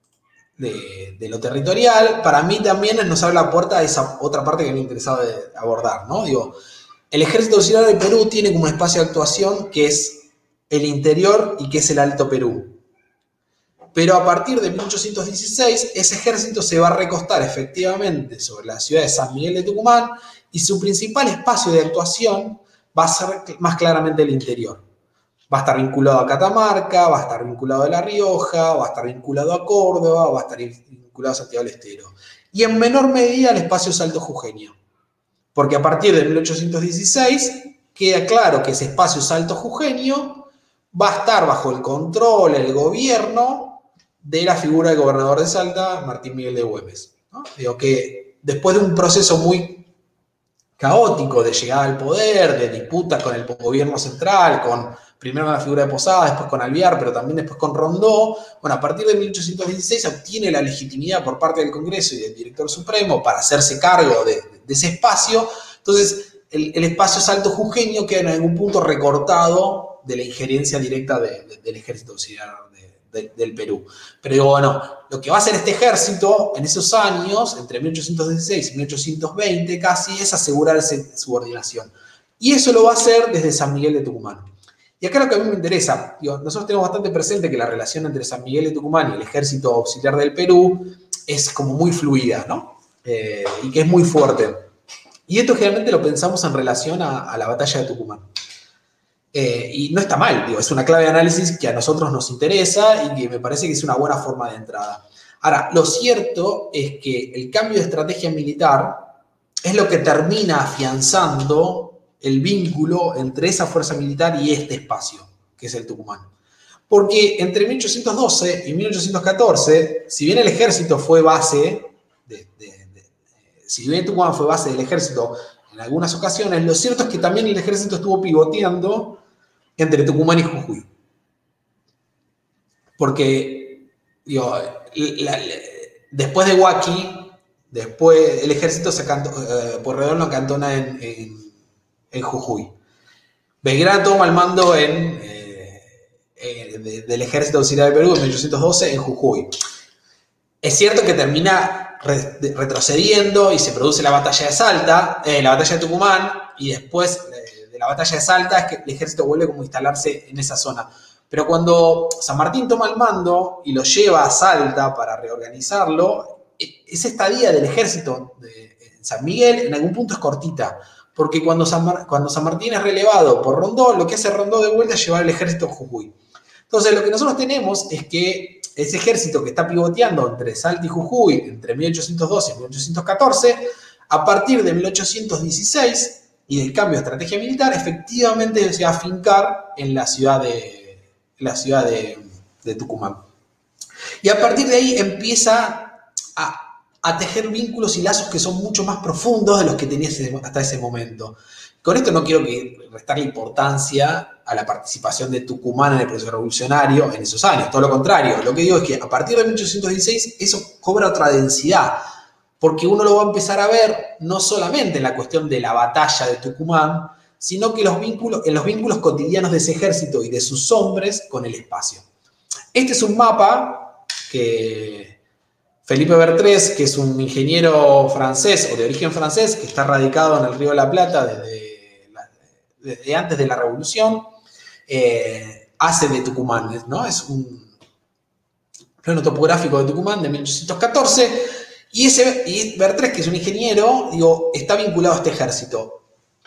C: De, de lo territorial, para mí también nos abre la puerta a esa otra parte que me interesaba de abordar, ¿no? Digo, el Ejército Auxiliar del Perú tiene como un espacio de actuación que es el interior y que es el Alto Perú. Pero a partir de mil ochocientos dieciséis, ese ejército se va a recostar efectivamente sobre la ciudad de San Miguel de Tucumán y su principal espacio de actuación va a ser más claramente el interior. Va a estar vinculado a Catamarca, va a estar vinculado a La Rioja, va a estar vinculado a Córdoba, va a estar vinculado a Santiago del Estero. Y en menor medida al espacio Salto Jujeño. Porque a partir de mil ochocientos dieciséis queda claro que ese espacio Salto Jujeño va a estar bajo el control, el gobierno de la figura del gobernador de Salta, Martín Miguel de Güemes, ¿no? Digo que después de un proceso muy caótico de llegada al poder, de disputas con el gobierno central, con primero con la figura de Posada, después con Alvear, pero también después con Rondó. Bueno, a partir de mil ochocientos dieciséis obtiene la legitimidad por parte del Congreso y del Director Supremo para hacerse cargo de, de ese espacio. Entonces, el, el espacio Salto Jujeño queda en algún punto recortado de la injerencia directa de, de, del ejército auxiliar de, de, del Perú. Pero digo, bueno, lo que va a hacer este ejército en esos años, entre mil ochocientos dieciséis y mil ochocientos veinte casi, es asegurarse subordinación. Y eso lo va a hacer desde San Miguel de Tucumán. Y acá lo que a mí me interesa, digo, nosotros tenemos bastante presente que la relación entre San Miguel de Tucumán y el ejército auxiliar del Perú es como muy fluida, ¿no? Eh, y que es muy fuerte. Y esto generalmente lo pensamos en relación a, a la batalla de Tucumán. Eh, y no está mal, digo, es una clave de análisis que a nosotros nos interesa y que me parece que es una buena forma de entrada. Ahora, lo cierto es que el cambio de estrategia militar es lo que termina afianzando el vínculo entre esa fuerza militar y este espacio, que es el Tucumán. Porque entre mil ochocientos doce y mil ochocientos catorce, si bien el ejército fue base, de, de, de, si bien Tucumán fue base del ejército en algunas ocasiones, lo cierto es que también el ejército estuvo pivoteando entre Tucumán y Jujuy. Porque, digo, la, la, después de Huaki, después el ejército se cantó, eh, Pueyrredón lo cantona en, en en Jujuy. Belgrano toma el mando en, eh, eh, de, del Ejército Auxiliar del Perú en mil ochocientos doce en Jujuy. Es cierto que termina re, de, retrocediendo y se produce la batalla de Salta, eh, la batalla de Tucumán, y después eh, de la batalla de Salta es que el ejército vuelve como a instalarse en esa zona. Pero cuando San Martín toma el mando y lo lleva a Salta para reorganizarlo, esa estadía del ejército de, en San Miguel en algún punto es cortita. Porque cuando San, Mar, cuando San Martín es relevado por Rondó, lo que hace Rondó de vuelta es llevar el ejército a Jujuy. Entonces, lo que nosotros tenemos es que ese ejército que está pivoteando entre Salta y Jujuy, entre mil ochocientos doce y mil ochocientos catorce, a partir de mil ochocientos dieciséis y del cambio de estrategia militar, efectivamente se va a afincar en la ciudad de, en la ciudad de, de Tucumán. Y a partir de ahí empieza a a tejer vínculos y lazos que son mucho más profundos de los que tenía hasta ese momento. Con esto no quiero que restarle importancia a la participación de Tucumán en el proceso revolucionario en esos años, todo lo contrario. Lo que digo es que a partir de mil ochocientos dieciséis eso cobra otra densidad, porque uno lo va a empezar a ver no solamente en la cuestión de la batalla de Tucumán, sino que los vínculos, en los vínculos cotidianos de ese ejército y de sus hombres con el espacio. Este es un mapa que Felipe Bertrés, que es un ingeniero francés o de origen francés, que está radicado en el Río de la Plata desde, la, desde antes de la Revolución, eh, hace de Tucumán, ¿no? Es un plano topográfico de Tucumán de mil ochocientos catorce, y, ese, y Bertrés, que es un ingeniero, digo, está vinculado a este ejército.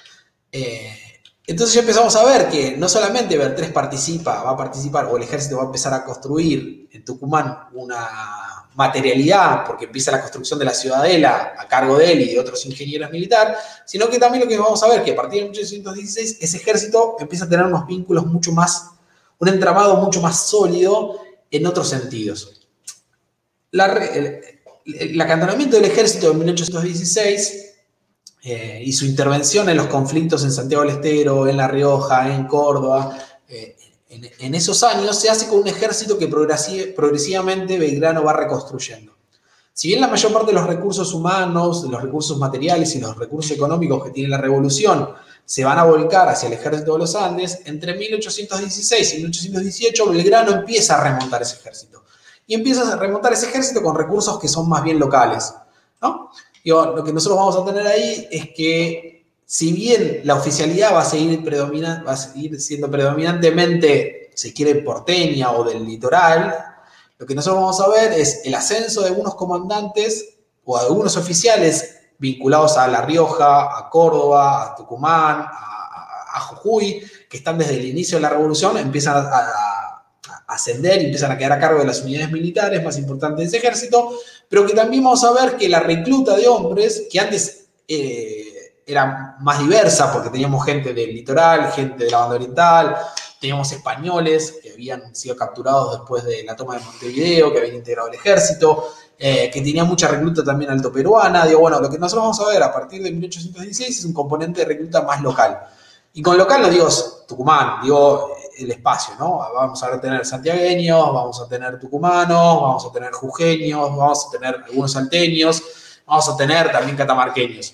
C: Eh, entonces ya empezamos a ver que no solamente Bertrés participa, va a participar, o el ejército va a empezar a construir en Tucumán una materialidad, porque empieza la construcción de la ciudadela a cargo de él y de otros ingenieros militares, sino que también lo que vamos a ver que a partir de mil ochocientos dieciséis ese ejército empieza a tener unos vínculos mucho más, un entramado mucho más sólido en otros sentidos. La, el, el acantonamiento del ejército de mil ochocientos dieciséis eh, y su intervención en los conflictos en Santiago del Estero, en La Rioja, en Córdoba, eh, En, en esos años se hace con un ejército que progresivamente Belgrano va reconstruyendo. Si bien la mayor parte de los recursos humanos, de los recursos materiales y los recursos económicos que tiene la revolución se van a volcar hacia el ejército de los Andes, entre mil ochocientos dieciséis y mil ochocientos dieciocho Belgrano empieza a remontar ese ejército. Y empieza a remontar ese ejército con recursos que son más bien locales, ¿no? Y lo que nosotros vamos a tener ahí es que si bien la oficialidad va a seguir, predomina, va a seguir siendo predominantemente, se quiere, porteña o del litoral, lo que nosotros vamos a ver es el ascenso de algunos comandantes o de algunos oficiales vinculados a La Rioja, a Córdoba, a Tucumán, a, a, a Jujuy, que están desde el inicio de la revolución, empiezan a, a, a ascender y empiezan a quedar a cargo de las unidades militares más importantes de ese ejército, pero que también vamos a ver que la recluta de hombres, que antes Eh, era más diversa porque teníamos gente del litoral, gente de la banda oriental, teníamos españoles que habían sido capturados después de la toma de Montevideo, que habían integrado el ejército, eh, que tenía mucha recluta también altoperuana. Digo, bueno, lo que nosotros vamos a ver a partir de mil ochocientos dieciséis es un componente de recluta más local. Y con local no digo Tucumán, digo el espacio, ¿no? Vamos a tener santiagueños, vamos a tener tucumanos, vamos a tener jujeños, vamos a tener algunos salteños, vamos a tener también catamarqueños.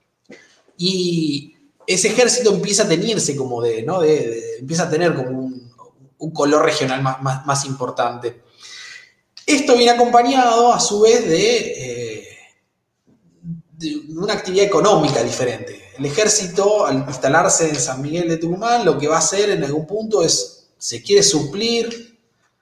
C: Y ese ejército empieza a teñirse como de, ¿no? De, de, empieza a tener como un, un color regional más, más, más importante. Esto viene acompañado, a su vez, de, eh, de una actividad económica diferente. El ejército, al instalarse en San Miguel de Tucumán, lo que va a hacer en algún punto es, se quiere suplir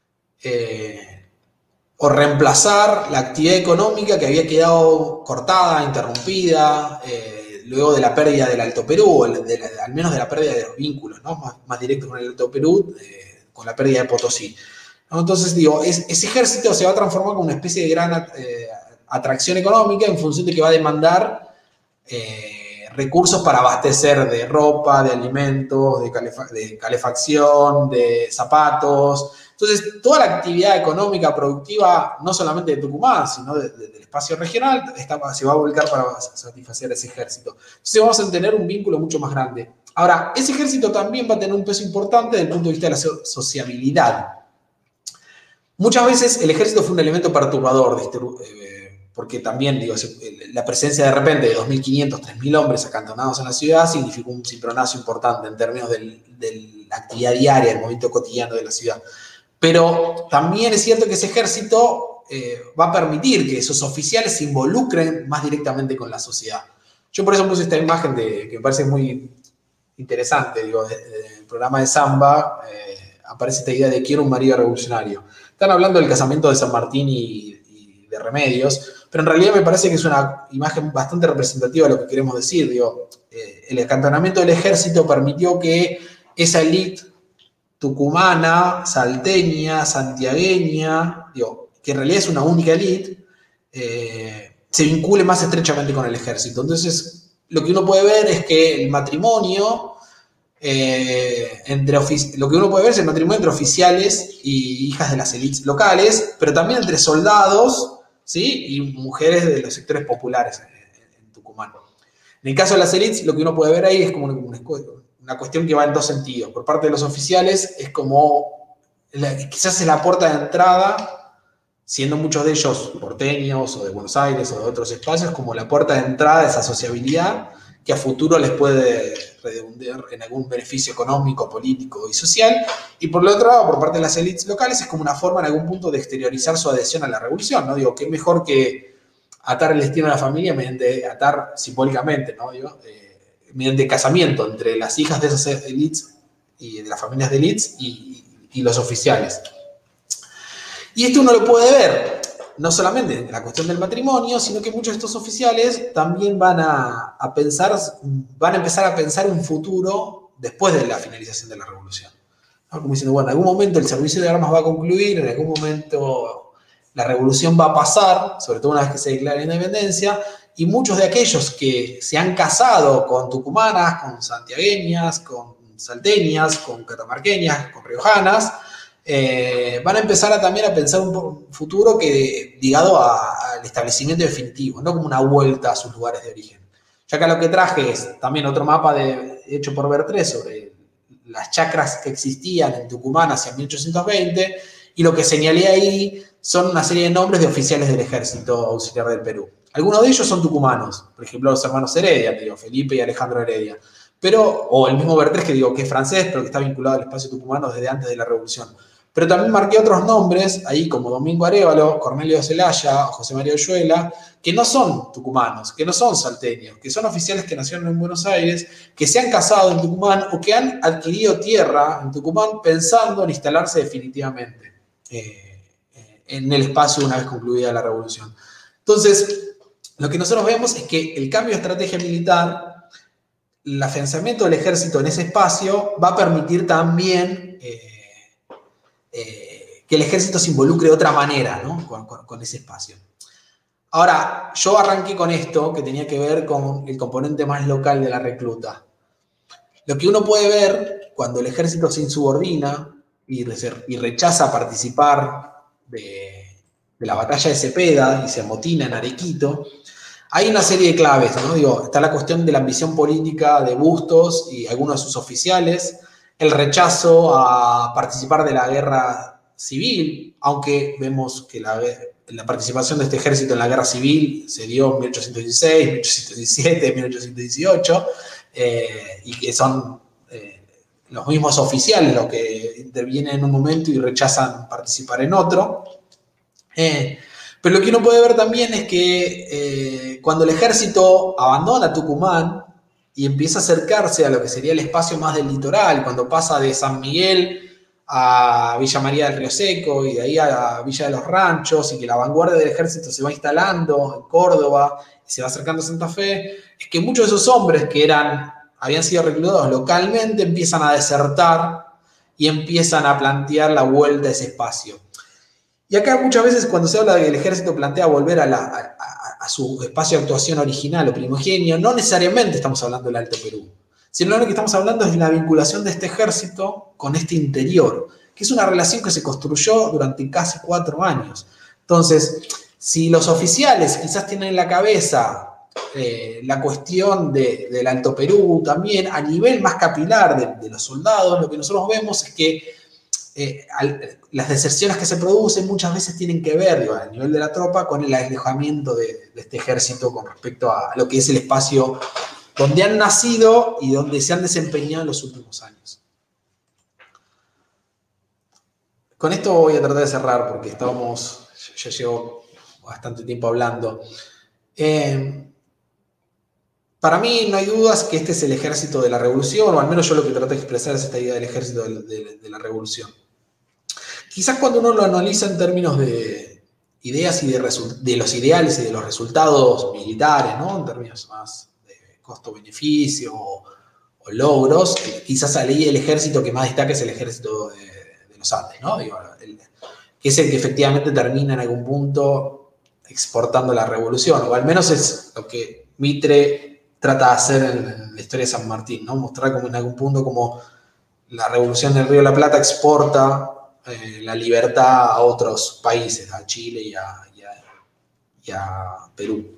C: eh, o reemplazar la actividad económica que había quedado cortada, interrumpida, eh, luego de la pérdida del Alto Perú, de la, al menos de la pérdida de los vínculos, ¿no? más, más directos con el Alto Perú, eh, con la pérdida de Potosí. ¿No? Entonces, digo, es, ese ejército se va a transformar como una especie de gran eh, atracción económica en función de que va a demandar eh, recursos para abastecer de ropa, de alimentos, de, calefa de calefacción, de zapatos. Entonces, toda la actividad económica productiva, no solamente de Tucumán, sino de, de, del espacio regional, está, se va a volcar para satisfacer ese ejército. Entonces, vamos a tener un vínculo mucho más grande. Ahora, ese ejército también va a tener un peso importante desde el punto de vista de la so sociabilidad. Muchas veces el ejército fue un elemento perturbador de este, eh, porque también, digo, la presencia de repente de dos mil quinientos, tres mil hombres acantonados en la ciudad significó un cimbronazo importante en términos del, de la actividad diaria, el movimiento cotidiano de la ciudad. Pero también es cierto que ese ejército eh, va a permitir que esos oficiales se involucren más directamente con la sociedad. Yo por eso puse esta imagen de, que me parece muy interesante, digo, del programa de Zamba, eh, aparece esta idea de quiero un marido revolucionario. Están hablando del casamiento de San Martín y, y de Remedios, pero en realidad me parece que es una imagen bastante representativa de lo que queremos decir. Digo, eh, el acantonamiento del ejército permitió que esa élite tucumana, salteña, santiagueña, digo, que en realidad es una única élite, eh, se vincule más estrechamente con el ejército. Entonces, lo que uno puede ver es que el matrimonio... Eh, entre lo que uno puede ver es el matrimonio entre oficiales y hijas de las élites locales, pero también entre soldados, ¿sí? Y mujeres de los sectores populares en, en Tucumán. En el caso de las élites, lo que uno puede ver ahí es como una, una cuestión que va en dos sentidos. Por parte de los oficiales es como, la, quizás es la puerta de entrada, siendo muchos de ellos porteños o de Buenos Aires o de otros espacios, como la puerta de entrada de esa sociabilidad que a futuro les puede redundar en algún beneficio económico, político y social. Y por el otro lado, por parte de las élites locales, es como una forma en algún punto de exteriorizar su adhesión a la revolución, ¿no? Digo, qué mejor que atar el destino de la familia mediante, atar simbólicamente, ¿no? Digo, eh, mediante casamiento entre las hijas de esas élites y de las familias de élites y, y los oficiales. Y esto uno lo puede ver no solamente en la cuestión del matrimonio, sino que muchos de estos oficiales también van a, a pensar, van a empezar a pensar un futuro después de la finalización de la revolución. ¿No? Como diciendo, bueno, en algún momento el servicio de armas va a concluir, en algún momento la revolución va a pasar, sobre todo una vez que se declare la independencia, y muchos de aquellos que se han casado con tucumanas, con santiagueñas, con salteñas, con catamarqueñas, con riojanas, Eh, van a empezar a, también a pensar un futuro que ligado al establecimiento definitivo, no como una vuelta a sus lugares de origen. Ya que lo que traje es también otro mapa de, hecho por Bertré sobre las chacras que existían en Tucumán hacia mil ochocientos veinte, y lo que señalé ahí son una serie de nombres de oficiales del ejército auxiliar del Perú. Algunos de ellos son tucumanos, por ejemplo los hermanos Heredia, digo, Felipe y Alejandro Heredia, pero, o el mismo Bertré que digo que es francés, pero que está vinculado al espacio tucumano desde antes de la revolución. Pero también marqué otros nombres, ahí como Domingo Arévalo, Cornelio Zelaya, José María Oyuela, que no son tucumanos, que no son salteños, que son oficiales que nacieron en Buenos Aires, que se han casado en Tucumán o que han adquirido tierra en Tucumán pensando en instalarse definitivamente eh, en el espacio una vez concluida la revolución. Entonces, lo que nosotros vemos es que el cambio de estrategia militar, el afianzamiento del ejército en ese espacio, va a permitir también Eh, Eh, que el ejército se involucre de otra manera, ¿no? con, con, con ese espacio. Ahora, yo arranqué con esto que tenía que ver con el componente más local de la recluta. Lo que uno puede ver cuando el ejército se insubordina y, y rechaza participar de, de la batalla de Cepeda y se amotina en Arequito, hay una serie de claves, ¿no? Digo, está la cuestión de la ambición política de Bustos y algunos de sus oficiales, el rechazo a participar de la guerra civil, aunque vemos que la, la participación de este ejército en la guerra civil se dio en mil ochocientos dieciséis, mil ochocientos diecisiete, mil ochocientos dieciocho, eh, y que son eh, los mismos oficiales los que intervienen en un momento y rechazan participar en otro. Eh, pero lo que uno puede ver también es que eh, cuando el ejército abandona Tucumán y empieza a acercarse a lo que sería el espacio más del litoral, cuando pasa de San Miguel a Villa María del Río Seco y de ahí a Villa de los Ranchos, y que la vanguardia del ejército se va instalando en Córdoba y se va acercando a Santa Fe, es que muchos de esos hombres que eran, habían sido reclutados localmente empiezan a desertar y empiezan a plantear la vuelta a ese espacio. Y acá muchas veces cuando se habla de que el ejército plantea volver a, la, a, a su espacio de actuación original o primogenio, no necesariamente estamos hablando del Alto Perú, sino lo que estamos hablando es de la vinculación de este ejército con este interior, que es una relación que se construyó durante casi cuatro años. Entonces, si los oficiales quizás tienen en la cabeza eh, la cuestión de, del Alto Perú también, a nivel más capilar de, de los soldados, lo que nosotros vemos es que Eh, al, las deserciones que se producen muchas veces tienen que ver, digo, a nivel de la tropa, con el alejamiento de, de este ejército con respecto a lo que es el espacio donde han nacido y donde se han desempeñado en los últimos años. Con esto voy a tratar de cerrar porque estábamos, ya llevo bastante tiempo hablando. Eh, Para mí no hay dudas que este es el ejército de la revolución, o al menos yo lo que trato de expresar es esta idea del ejército de, de, de la revolución. Quizás cuando uno lo analiza en términos de ideas y de, de los ideales y de los resultados militares, ¿no? En términos más de costo-beneficio o, o logros, quizás ahí el ejército que más destaca es el ejército de, de los Andes, ¿no? Digo, el, que es el que efectivamente termina en algún punto exportando la revolución, o al menos es lo que Mitre trata de hacer en la historia de San Martín, ¿no? Mostrar como en algún punto como la revolución del Río de la Plata exporta eh, la libertad a otros países, a Chile y a, y a, y a Perú.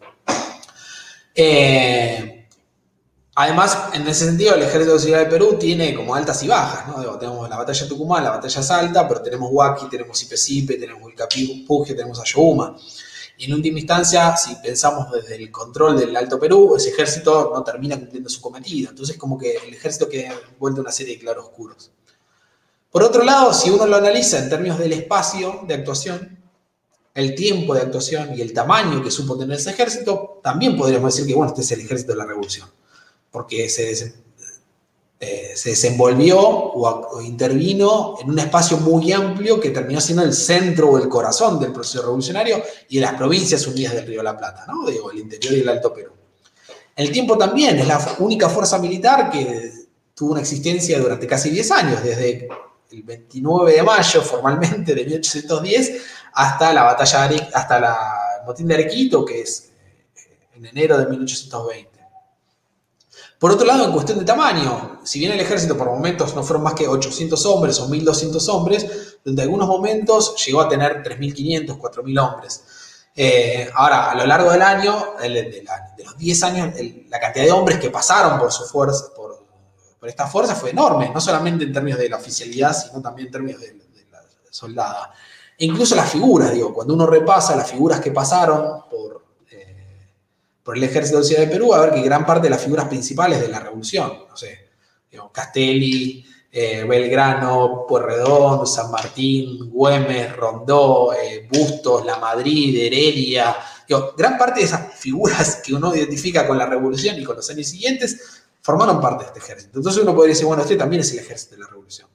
C: Eh, además, en ese sentido, el Ejército Auxiliar de Perú tiene como altas y bajas, ¿no? Digo, tenemos la batalla de Tucumán, la batalla de Salta, pero tenemos Huaki, tenemos Sipe-Sipe, tenemos Vilcapugio, tenemos Ayohuma. Y en última instancia, si pensamos desde el control del Alto Perú, ese ejército no termina cumpliendo su cometido. Entonces, como que el ejército queda envuelto en una serie de claroscuros. Por otro lado, si uno lo analiza en términos del espacio de actuación, el tiempo de actuación y el tamaño que supo tener ese ejército, también podríamos decir que, bueno, este es el ejército de la revolución. Porque se, eh, se desenvolvió o, o intervino en un espacio muy amplio que terminó siendo el centro o el corazón del proceso revolucionario y de las provincias unidas del Río de la Plata, ¿no? Digo, el interior y el Alto Perú. El tiempo también es la única fuerza militar que tuvo una existencia durante casi diez años, desde el veintinueve de mayo formalmente de mil ochocientos diez hasta la batalla de, hasta la motín de Arequito, que es en enero de mil ochocientos veinte. Por otro lado, en cuestión de tamaño, si bien el ejército por momentos no fueron más que ochocientos hombres o mil doscientos hombres, durante algunos momentos llegó a tener tres mil quinientos, cuatro mil hombres. Eh, ahora, a lo largo del año, el, de, la, de los diez años, el, la cantidad de hombres que pasaron por su fuerza, por, por esta fuerza fue enorme, no solamente en términos de la oficialidad, sino también en términos de, de la soldada. E incluso las figuras, digo, cuando uno repasa las figuras que pasaron por, eh, por el Ejército Auxiliar de Perú, a ver que gran parte de las figuras principales de la revolución, no sé, digo, Castelli, eh, Belgrano, Pueyrredón, San Martín, Güemes, Rondó, eh, Bustos, La Madrid, Heredia, digo, gran parte de esas figuras que uno identifica con la revolución y con los años siguientes formaron parte de este ejército. Entonces uno podría decir, bueno, este también es el ejército de la revolución.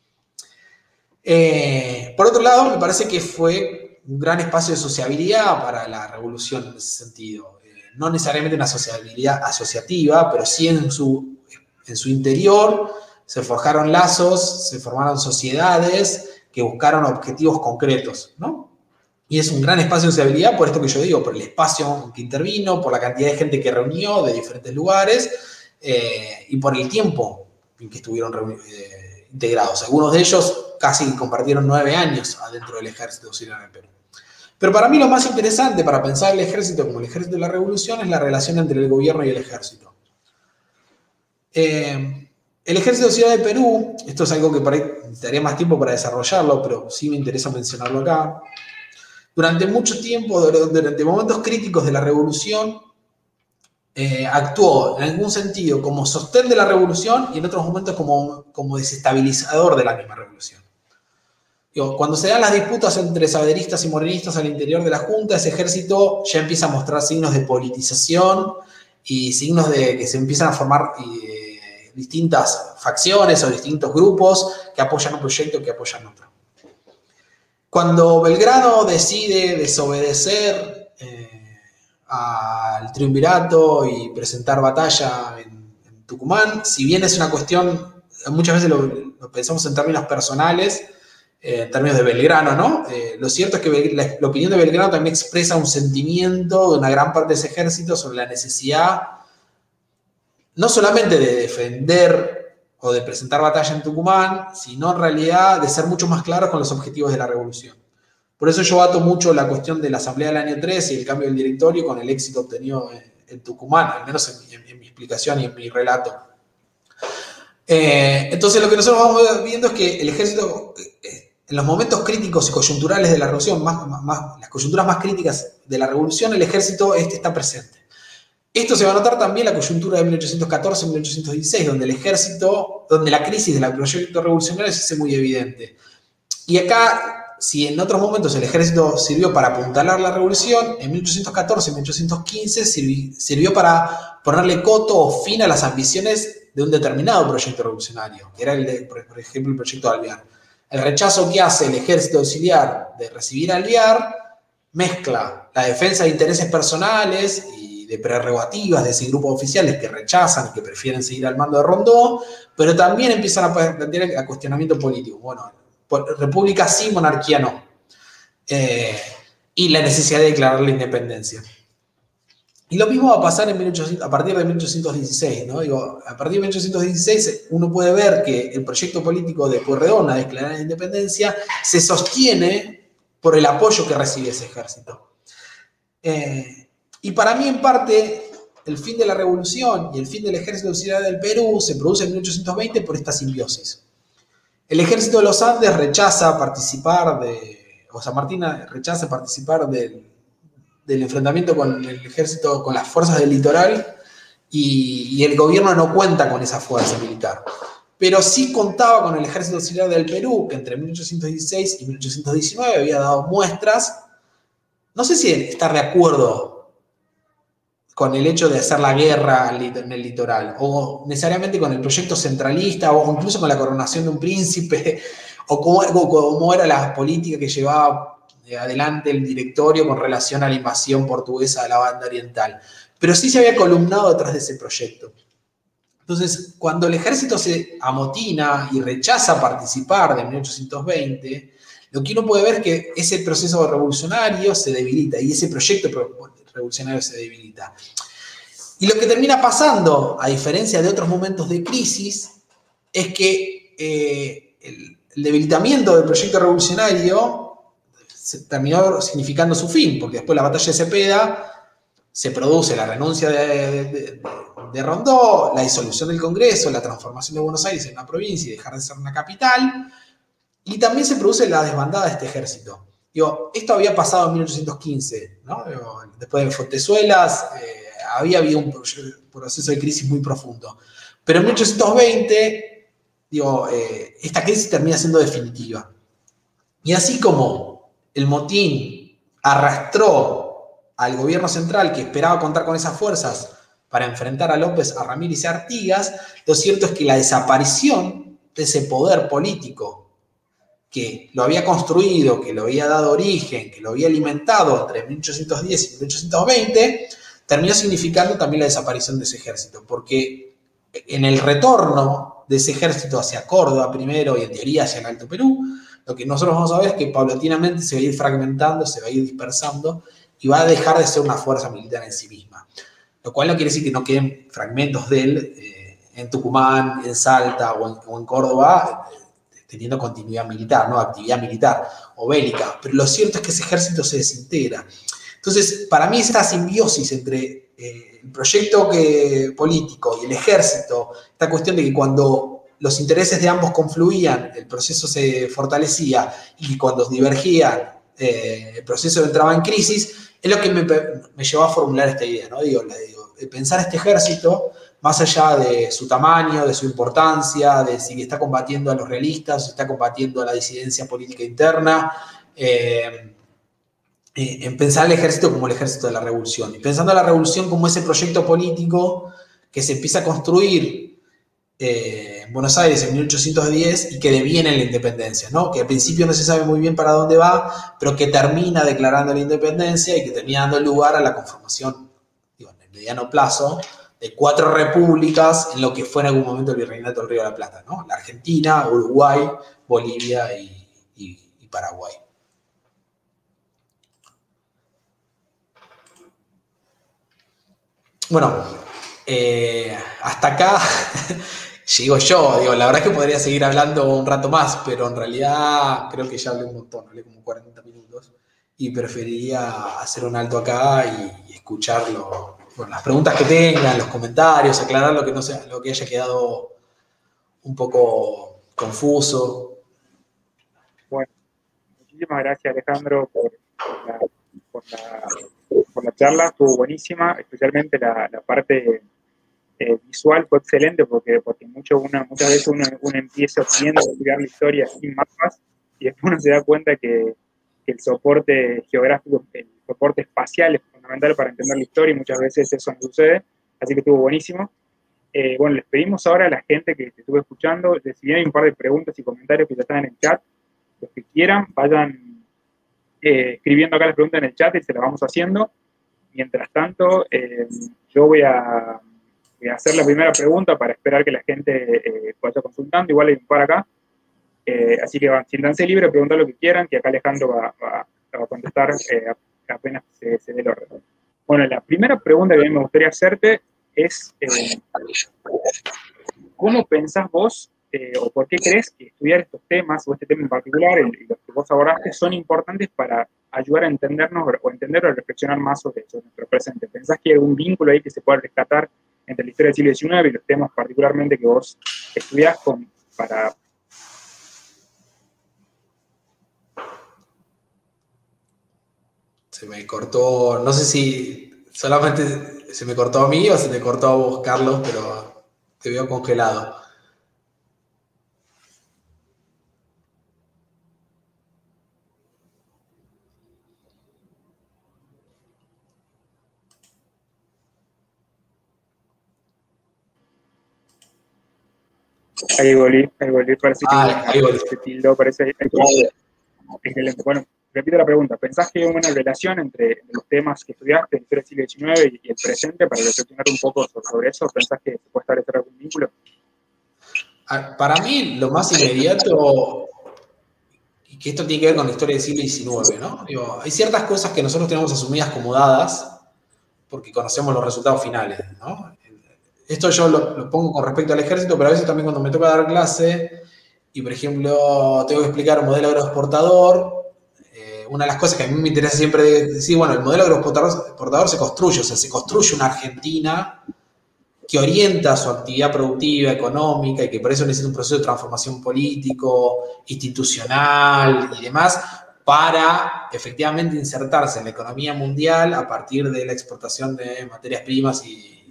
C: Eh, por otro lado, me parece que fue un gran espacio de sociabilidad para la revolución en ese sentido. Eh, no necesariamente una sociabilidad asociativa, pero sí en su, en su interior se forjaron lazos, se formaron sociedades que buscaron objetivos concretos, ¿no? Y es un gran espacio de sociabilidad por esto que yo digo, por el espacio en que intervino, por la cantidad de gente que reunió de diferentes lugares eh, y por el tiempo en que estuvieron eh, integrados. Algunos de ellos casi compartieron nueve años adentro del Ejército Auxiliar de Perú. Pero para mí lo más interesante para pensar el ejército como el ejército de la revolución es la relación entre el gobierno y el ejército. Eh, El Ejército Auxiliar del Perú, esto es algo que por ahí necesitaría más tiempo para desarrollarlo, pero sí me interesa mencionarlo acá. Durante mucho tiempo, durante momentos críticos de la revolución, eh, actuó en algún sentido como sostén de la revolución y en otros momentos como, como desestabilizador de la misma revolución. Digo, cuando se dan las disputas entre saberistas y morenistas al interior de la Junta, ese ejército ya empieza a mostrar signos de politización y signos de que se empiezan a formar eh, distintas facciones o distintos grupos que apoyan un proyecto que apoyan otro. Cuando Belgrano decide desobedecer eh, al triunvirato y presentar batalla en, en Tucumán, si bien es una cuestión, muchas veces lo, lo pensamos en términos personales, eh, en términos de Belgrano, ¿no? Eh, lo cierto es que la, la opinión de Belgrano también expresa un sentimiento de una gran parte de ese ejército sobre la necesidad no solamente de defender o de presentar batalla en Tucumán, sino en realidad de ser mucho más claros con los objetivos de la revolución. Por eso yo ato mucho la cuestión de la Asamblea del año tres y el cambio del directorio con el éxito obtenido en, en Tucumán, al menos en, en, en mi explicación y en mi relato. Eh, entonces lo que nosotros vamos viendo es que el ejército, eh, en los momentos críticos y coyunturales de la revolución, más, más, las coyunturas más críticas de la revolución, el ejército este está presente. Esto se va a notar también en la coyuntura de mil ochocientos catorce a mil ochocientos dieciséis, donde el ejército, donde la crisis del proyecto revolucionario se hace muy evidente. Y acá, si en otros momentos el ejército sirvió para apuntalar la revolución, en mil ochocientos catorce y mil ochocientos quince sirvió, sirvió para ponerle coto o fin a las ambiciones de un determinado proyecto revolucionario, que era, el de, por ejemplo, el proyecto de Alvear. El rechazo que hace el ejército auxiliar de recibir a Alvear mezcla la defensa de intereses personales y de prerrogativas de ese grupo de oficiales que rechazan y que prefieren seguir al mando de Rondó, pero también empiezan a plantear el cuestionamiento político. Bueno, república sí, monarquía no. Eh, y la necesidad de declarar la independencia. Y lo mismo va a pasar en mil ochocientos, a partir de mil ochocientos dieciséis, ¿no? Digo, a partir de mil ochocientos dieciséis uno puede ver que el proyecto político de Pueyrredón a declarar la independencia se sostiene por el apoyo que recibe ese ejército. Eh, Y para mí, en parte, el fin de la revolución y el fin del Ejército Auxiliar del Perú se produce en mil ochocientos veinte por esta simbiosis. El Ejército de los Andes rechaza participar de, o San Martín rechaza participar del, del enfrentamiento con el ejército, con las fuerzas del litoral, y, y el gobierno no cuenta con esa fuerza militar. Pero sí contaba con el Ejército Auxiliar del Perú, que entre mil ochocientos dieciséis y mil ochocientos diecinueve había dado muestras, no sé si estar de acuerdo con el hecho de hacer la guerra en el litoral, o necesariamente con el proyecto centralista, o incluso con la coronación de un príncipe, o cómo, cómo era la política que llevaba adelante el directorio con relación a la invasión portuguesa de la banda oriental. Pero sí se había columnado detrás de ese proyecto. Entonces, cuando el ejército se amotina y rechaza participar de mil ochocientos veinte, lo que uno puede ver es que ese proceso revolucionario se debilita, y ese proyecto revolucionario se debilita. Y lo que termina pasando, a diferencia de otros momentos de crisis, es que eh, el, el debilitamiento del proyecto revolucionario se terminó significando su fin, porque después de la batalla de Cepeda se produce la renuncia de, de, de, de Rondó, la disolución del Congreso, la transformación de Buenos Aires en una provincia y dejar de ser una capital, y también se produce la desbandada de este ejército. Digo, esto había pasado en mil ochocientos quince, ¿no? Digo, después de Fontezuelas, eh, había habido un proceso de crisis muy profundo. Pero en mil ochocientos veinte, digo, eh, esta crisis termina siendo definitiva. Y así como el motín arrastró al gobierno central, que esperaba contar con esas fuerzas para enfrentar a López, a Ramírez y a Artigas, lo cierto es que la desaparición de ese poder político que lo había construido, que lo había dado origen, que lo había alimentado entre mil ochocientos diez y mil ochocientos veinte, terminó significando también la desaparición de ese ejército, porque en el retorno de ese ejército hacia Córdoba primero y en teoría hacia el Alto Perú, lo que nosotros vamos a ver es que paulatinamente se va a ir fragmentando, se va a ir dispersando y va a dejar de ser una fuerza militar en sí misma. Lo cual no quiere decir que no queden fragmentos de él eh, en Tucumán, en Salta o en, o en Córdoba, eh, teniendo continuidad militar, ¿no? Actividad militar o bélica, pero lo cierto es que ese ejército se desintegra. Entonces, para mí esta simbiosis entre eh, el proyecto que, político y el ejército, esta cuestión de que cuando los intereses de ambos confluían, el proceso se fortalecía, y cuando divergían, eh, el proceso entraba en crisis, es lo que me, me llevó a formular esta idea, ¿no? Digo, digo, pensar este ejército, más allá de su tamaño, de su importancia, de si está combatiendo a los realistas, si está combatiendo a la disidencia política interna, eh, en pensar el ejército como el ejército de la revolución, y pensando a la revolución como ese proyecto político que se empieza a construir eh, en Buenos Aires en mil ochocientos diez y que deviene en la independencia, ¿no? Que al principio no se sabe muy bien para dónde va, pero que termina declarando la independencia y que termina dando lugar a la conformación, digo, en el mediano plazo, de cuatro repúblicas en lo que fue en algún momento el Virreinato del Río de la Plata, ¿no? La Argentina, Uruguay, Bolivia y, y, y Paraguay. Bueno, eh, hasta acá llego yo. Digo, la verdad es que podría seguir hablando un rato más, pero en realidad creo que ya hablé un montón, hablé como cuarenta minutos, y preferiría hacer un alto acá y, y escucharlo. Bueno, las preguntas que tengan, los comentarios, aclarar lo que, no sea, lo que haya quedado un poco confuso.
B: Bueno, muchísimas gracias, Alejandro, por la, por la, por la charla. Estuvo buenísima, especialmente la, la parte eh, visual fue excelente, porque, porque mucho una, muchas veces uno, uno empieza viendo estudiar la historia sin mapas y después uno se da cuenta que, que el soporte geográfico, el soporte espacial es fundamental para entender la historia, y muchas veces eso no sucede, así que estuvo buenísimo. Eh, bueno, les pedimos ahora a la gente que te estuve escuchando, si bien hay un par de preguntas y comentarios que ya están en el chat, los que quieran, vayan eh, escribiendo acá las preguntas en el chat y se las vamos haciendo. Mientras tanto, eh, yo voy a, voy a hacer la primera pregunta para esperar que la gente eh, vaya consultando, igual hay un par acá. Eh, así que van, siéntanse libres, preguntar lo que quieran, que acá Alejandro va, va, va a contestar eh, apenas se, se dé el orden. Bueno, la primera pregunta que a mí me gustaría hacerte es, eh, ¿cómo pensás vos, eh, o por qué crees que estudiar estos temas, o este tema en particular, el, los que vos abordaste, son importantes para ayudar a entendernos, o entender o reflexionar más sobre, sobre nuestro presente? ¿Pensás que hay algún vínculo ahí que se pueda rescatar entre la historia del siglo diecinueve y los temas particularmente que vos estudiás con, para...
C: Se me cortó, no sé si solamente se me cortó a mí o se te cortó a vos, Carlos, pero te veo congelado.
B: Ahí volví, ahí volví, parece que
C: ah, ahí volví.
B: Se tildó, parece. Excelente. Bueno, repito la pregunta. ¿Pensás que hay una relación entre los temas que estudiaste en el siglo diecinueve y el presente para reflexionar un poco sobre eso? ¿Pensás que se puede establecer algún vínculo?
C: Para mí, lo más inmediato, y que esto tiene que ver con la historia del siglo diecinueve, ¿no? Digo, hay ciertas cosas que nosotros tenemos asumidas como dadas porque conocemos los resultados finales, ¿no? Esto yo lo, lo pongo con respecto al ejército, pero a veces también cuando me toca dar clase y, por ejemplo, tengo que explicar un modelo agroexportador, eh, una de las cosas que a mí me interesa siempre decir, bueno, el modelo agroexportador se construye, o sea, se construye una Argentina que orienta su actividad productiva, económica, y que por eso necesita un proceso de transformación político, institucional y demás, para efectivamente insertarse en la economía mundial a partir de la exportación de materias primas y,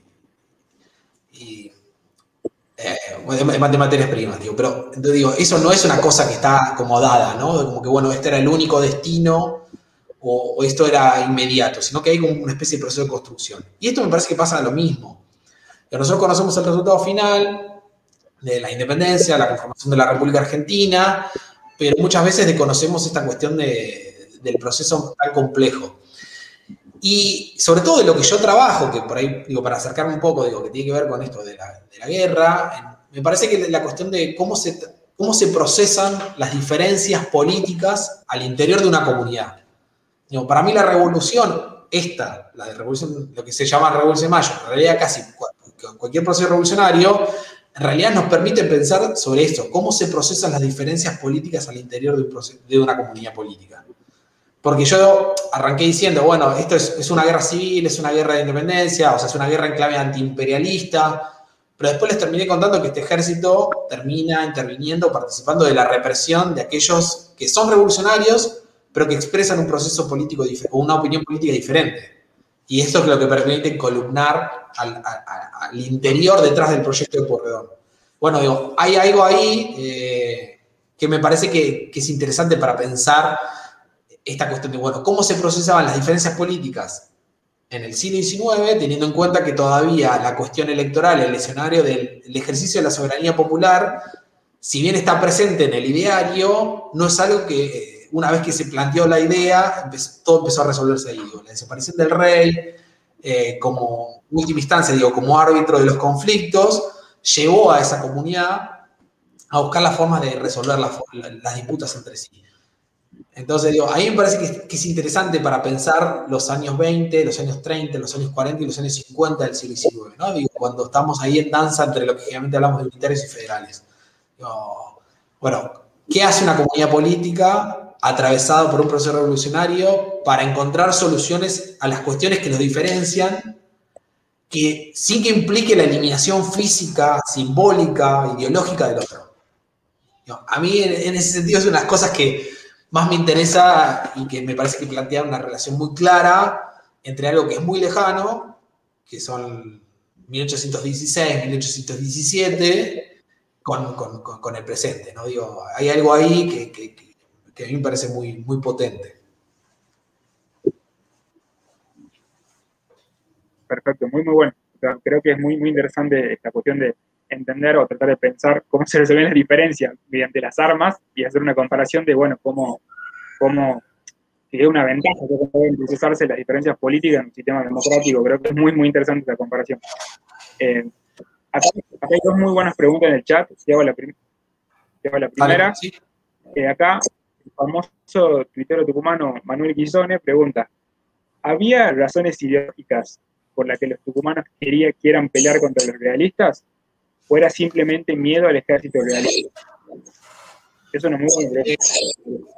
C: y eh, de, de materias primas, digo. Pero digo, eso no es una cosa que está como dada, ¿no? Como que, bueno, este era el único destino o, o esto era inmediato, sino que hay como una especie de proceso de construcción. Y esto me parece que pasa lo mismo. Nosotros conocemos el resultado final de la independencia, la conformación de la República Argentina, pero muchas veces desconocemos esta cuestión de, del proceso tan complejo. Y sobre todo de lo que yo trabajo, que por ahí, digo, para acercarme un poco, digo, que tiene que ver con esto de la, de la guerra, me parece que la cuestión de cómo se, cómo se procesan las diferencias políticas al interior de una comunidad. Digo, para mí la revolución, esta, la de revolución, lo que se llama Revolución de Mayo, en realidad casi cualquier proceso revolucionario, en realidad nos permite pensar sobre esto, cómo se procesan las diferencias políticas al interior de, un proceso, de una comunidad política. Porque yo arranqué diciendo, bueno, esto es, es una guerra civil, es una guerra de independencia, o sea, es una guerra en clave antiimperialista, pero después les terminé contando que este ejército termina interviniendo, participando de la represión de aquellos que son revolucionarios, pero que expresan un proceso político o una opinión política diferente. Y eso es lo que permite columnar al, al, al interior detrás del proyecto de Pueyrredón. Bueno, digo, hay algo ahí eh, que me parece que, que es interesante para pensar esta cuestión de, bueno, cómo se procesaban las diferencias políticas en el siglo diecinueve, teniendo en cuenta que todavía la cuestión electoral, el escenario del el ejercicio de la soberanía popular, si bien está presente en el ideario, no es algo que, una vez que se planteó la idea, empezó, todo empezó a resolverse ahí. Digo, la desaparición del rey, eh, como última instancia, digo, como árbitro de los conflictos, llevó a esa comunidad a buscar las formas de resolver las, las disputas entre sí. Entonces, digo, a mí me parece que es, que es interesante para pensar los años veinte, los años treinta, los años cuarenta y los años cincuenta del siglo diecinueve, ¿no? Digo, cuando estamos ahí en danza entre lo que generalmente hablamos de unitarios y federales. Digo, bueno, ¿qué hace una comunidad política atravesada por un proceso revolucionario para encontrar soluciones a las cuestiones que los diferencian, que sí que implique la eliminación física, simbólica, ideológica del otro? Digo, a mí, en, en ese sentido, es una de las cosas que más me interesa y que me parece que plantea una relación muy clara entre algo que es muy lejano, que son mil ochocientos dieciséis, mil ochocientos diecisiete, con, con, con, con el presente, ¿no? Digo, hay algo ahí que, que, que a mí me parece muy, muy potente.
B: Perfecto, muy, muy bueno. O sea, creo que es muy, muy interesante esta cuestión de entender o tratar de pensar cómo se resuelven las diferencias mediante las armas y hacer una comparación de, bueno, cómo, cómo si es una ventaja que pueden procesarse las diferencias políticas en un sistema democrático. Creo que es muy, muy interesante esta comparación. Eh, acá, acá hay dos muy buenas preguntas en el chat. Te hago la, prim te hago la primera.
C: Vale, sí.
B: Eh, acá, el famoso tuitero tucumano Manuel Guisone pregunta: ¿había razones ideológicas por las que los tucumanos quería, quieran pelear contra los realistas? ¿O era simplemente miedo al ejército realista? Es una muy buena pregunta.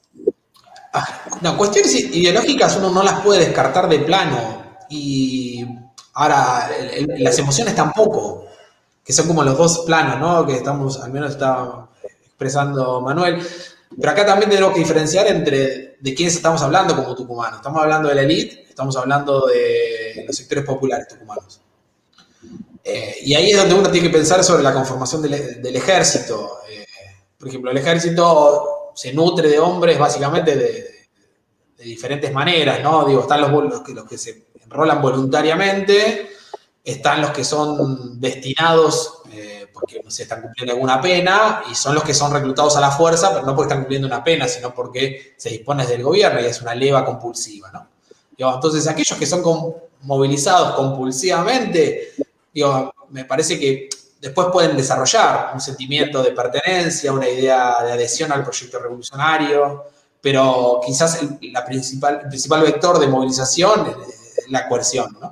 C: No, cuestiones ideológicas uno no las puede descartar de plano. Y ahora, el, el, las emociones tampoco, que son como los dos planos, ¿no? Que estamos, al menos está expresando Manuel. Pero acá también tenemos que diferenciar entre de quiénes estamos hablando como tucumanos. Estamos hablando de la élite, estamos hablando de los sectores populares tucumanos. Eh, y ahí es donde uno tiene que pensar sobre la conformación del, del ejército. Eh, por ejemplo, el ejército se nutre de hombres básicamente de, de diferentes maneras, ¿no? Digo, están los, los, que, los que se enrolan voluntariamente, están los que son destinados eh, porque no sé, están cumpliendo alguna pena, y son los que son reclutados a la fuerza, pero no porque están cumpliendo una pena, sino porque se dispone desde el gobierno y es una leva compulsiva, ¿no? Digo, entonces, aquellos que son com movilizados compulsivamente, digo, me parece que después pueden desarrollar un sentimiento de pertenencia, una idea de adhesión al proyecto revolucionario, pero quizás el, la principal, el principal vector de movilización es la coerción, ¿no?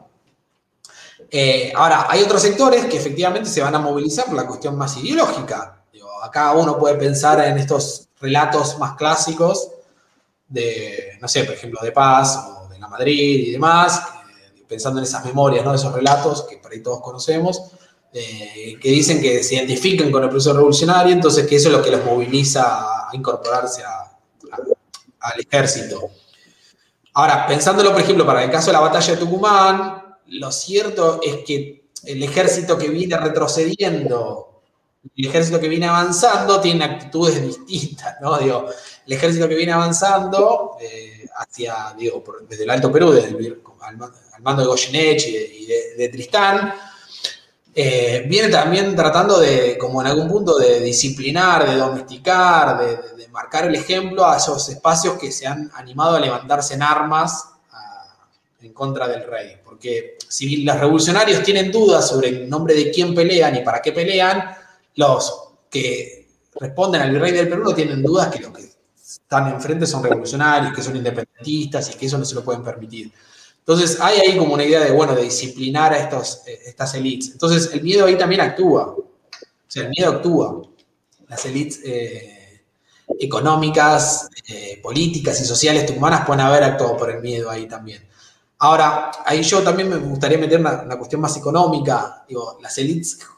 C: Eh, ahora, hay otros sectores que efectivamente se van a movilizar por la cuestión más ideológica. Digo, acá uno puede pensar en estos relatos más clásicos de, no sé, por ejemplo, de Paz o de La Madrid y demás, eh, pensando en esas memorias, ¿no? Esos relatos que por ahí todos conocemos, eh, que dicen que se identifican con el proceso revolucionario, entonces que eso es lo que los moviliza a incorporarse a, a, al ejército. Ahora, pensándolo, por ejemplo, para el caso de la batalla de Tucumán, lo cierto es que el ejército que viene retrocediendo y el ejército que viene avanzando tiene actitudes distintas, ¿no? Digo, el ejército que viene avanzando eh, hacia, digo, por, desde el Alto Perú, desde el, al, al mando de Goyeneche y de, y de, de Tristán, eh, viene también tratando de, como en algún punto, de disciplinar, de domesticar, de, de, de marcar el ejemplo a esos espacios que se han animado a levantarse en armas en contra del rey, porque si los revolucionarios tienen dudas sobre el nombre de quién pelean y para qué pelean, los que responden al virrey del Perú no tienen dudas que los que están enfrente son revolucionarios, que son independentistas y que eso no se lo pueden permitir. Entonces hay ahí como una idea de, bueno, de disciplinar a estos, estas élites. Entonces el miedo ahí también actúa, o sea, el miedo actúa. Las élites eh, económicas, eh, políticas y sociales tucumanas pueden haber actuado por el miedo ahí también. Ahora, ahí yo también me gustaría meter una, una cuestión más económica. Digo, las élites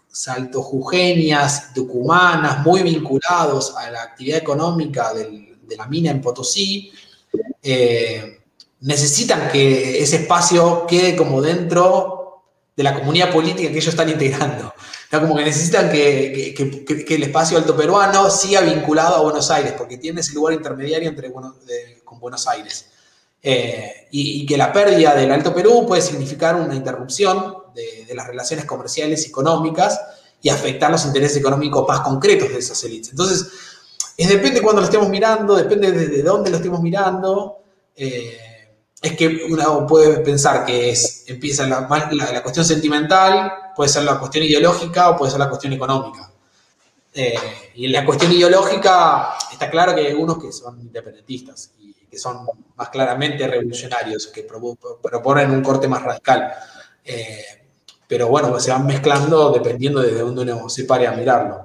C: saltojujeñas, tucumanas, muy vinculados a la actividad económica del, de la mina en Potosí, eh, necesitan que ese espacio quede como dentro de la comunidad política que ellos están integrando. ¿No? Como que necesitan que, que, que, que el espacio alto peruano siga vinculado a Buenos Aires, porque tiene ese lugar intermediario entre, bueno, de, con Buenos Aires. Eh, y, y que la pérdida del Alto Perú puede significar una interrupción de, de las relaciones comerciales y económicas y afectar los intereses económicos más concretos de esas élites. Entonces, es, depende de cuándo lo estemos mirando, depende de, de dónde lo estemos mirando. Eh, es que uno puede pensar que es, empieza la, la, la cuestión sentimental, puede ser la cuestión ideológica o puede ser la cuestión económica. Eh, y en la cuestión ideológica está claro que hay unos que son independentistas y que son más claramente revolucionarios, que pro, proponen un corte más radical. Eh, pero bueno, se van mezclando dependiendo de dónde uno se pare a mirarlo.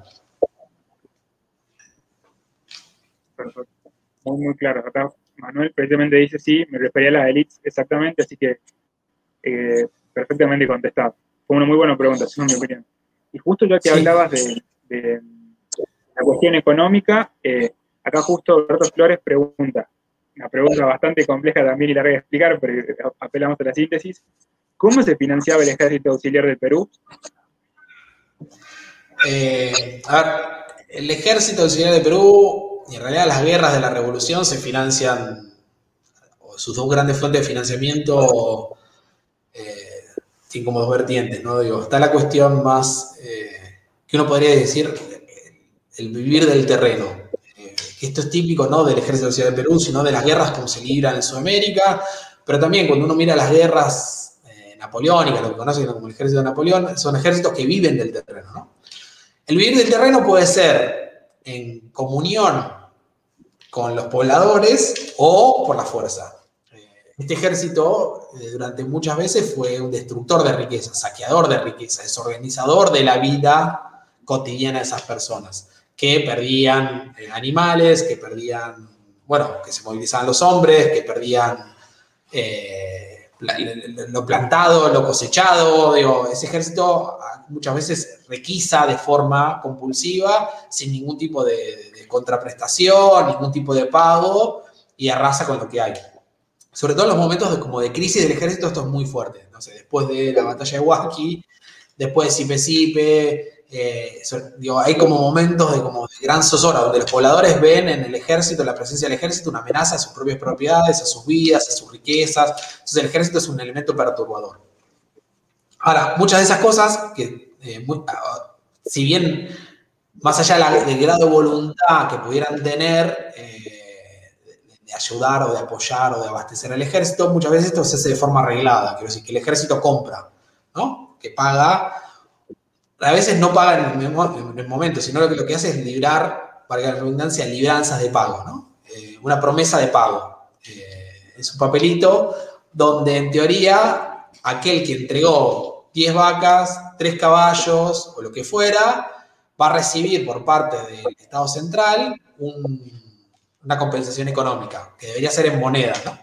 B: Perfecto. Muy, muy claro. Acá Manuel precisamente dice sí, me refería a las élites exactamente, así que eh, perfectamente contestado. Fue una muy buena pregunta, esa es mi opinión. Y justo ya que sí. hablabas de, de la cuestión económica, eh, acá justo Roberto Flores pregunta, una pregunta bastante compleja también y larga de explicar, pero apelamos a la síntesis. ¿Cómo se financiaba el Ejército Auxiliar del Perú?
C: Eh, a ver, el Ejército Auxiliar del Perú, y en realidad las guerras de la Revolución se financian, o sus dos grandes fuentes de financiamiento eh, tienen como dos vertientes, ¿no? Digo, está la cuestión más, eh, que uno podría decir, el vivir del terreno. Eh, esto es típico, no del Ejército Auxiliar del Perú, sino de las guerras como se libran en Sudamérica, pero también cuando uno mira las guerras napoleónica, lo que conocen como el ejército de Napoleón, son ejércitos que viven del terreno, ¿no? El vivir del terreno puede ser en comunión con los pobladores o por la fuerza. Este ejército durante muchas veces fue un destructor de riqueza, saqueador de riqueza, desorganizador de la vida cotidiana de esas personas, que perdían animales, que perdían, bueno, que se movilizaban los hombres, que perdían eh, lo plantado, lo cosechado. Digo, ese ejército muchas veces requisa de forma compulsiva, sin ningún tipo de, de contraprestación, ningún tipo de pago, y arrasa con lo que hay. Sobre todo en los momentos de, como de crisis del ejército, esto es muy fuerte. No sé, después de la batalla de Huasqui, después de Sipe-Sipe, eh, digo, hay como momentos de, como de gran zozobra, donde los pobladores ven en el ejército, la presencia del ejército, una amenaza a sus propias propiedades, a sus vidas, a sus riquezas. Entonces el ejército es un elemento perturbador. Ahora, muchas de esas cosas, que eh, muy, uh, si bien más allá de la, del grado de voluntad que pudieran tener eh, de, de ayudar o de apoyar o de abastecer al ejército, muchas veces esto se hace de forma arreglada. Quiero decir, que el ejército compra, ¿no? Que paga. A veces no paga en el momento, sino lo que, lo que hace es librar, para la redundancia, libranzas de pago, ¿no? Eh, una promesa de pago. Eh, es un papelito donde, en teoría, aquel que entregó diez vacas, tres caballos o lo que fuera, va a recibir por parte del Estado Central un, una compensación económica, que debería ser en moneda, ¿no?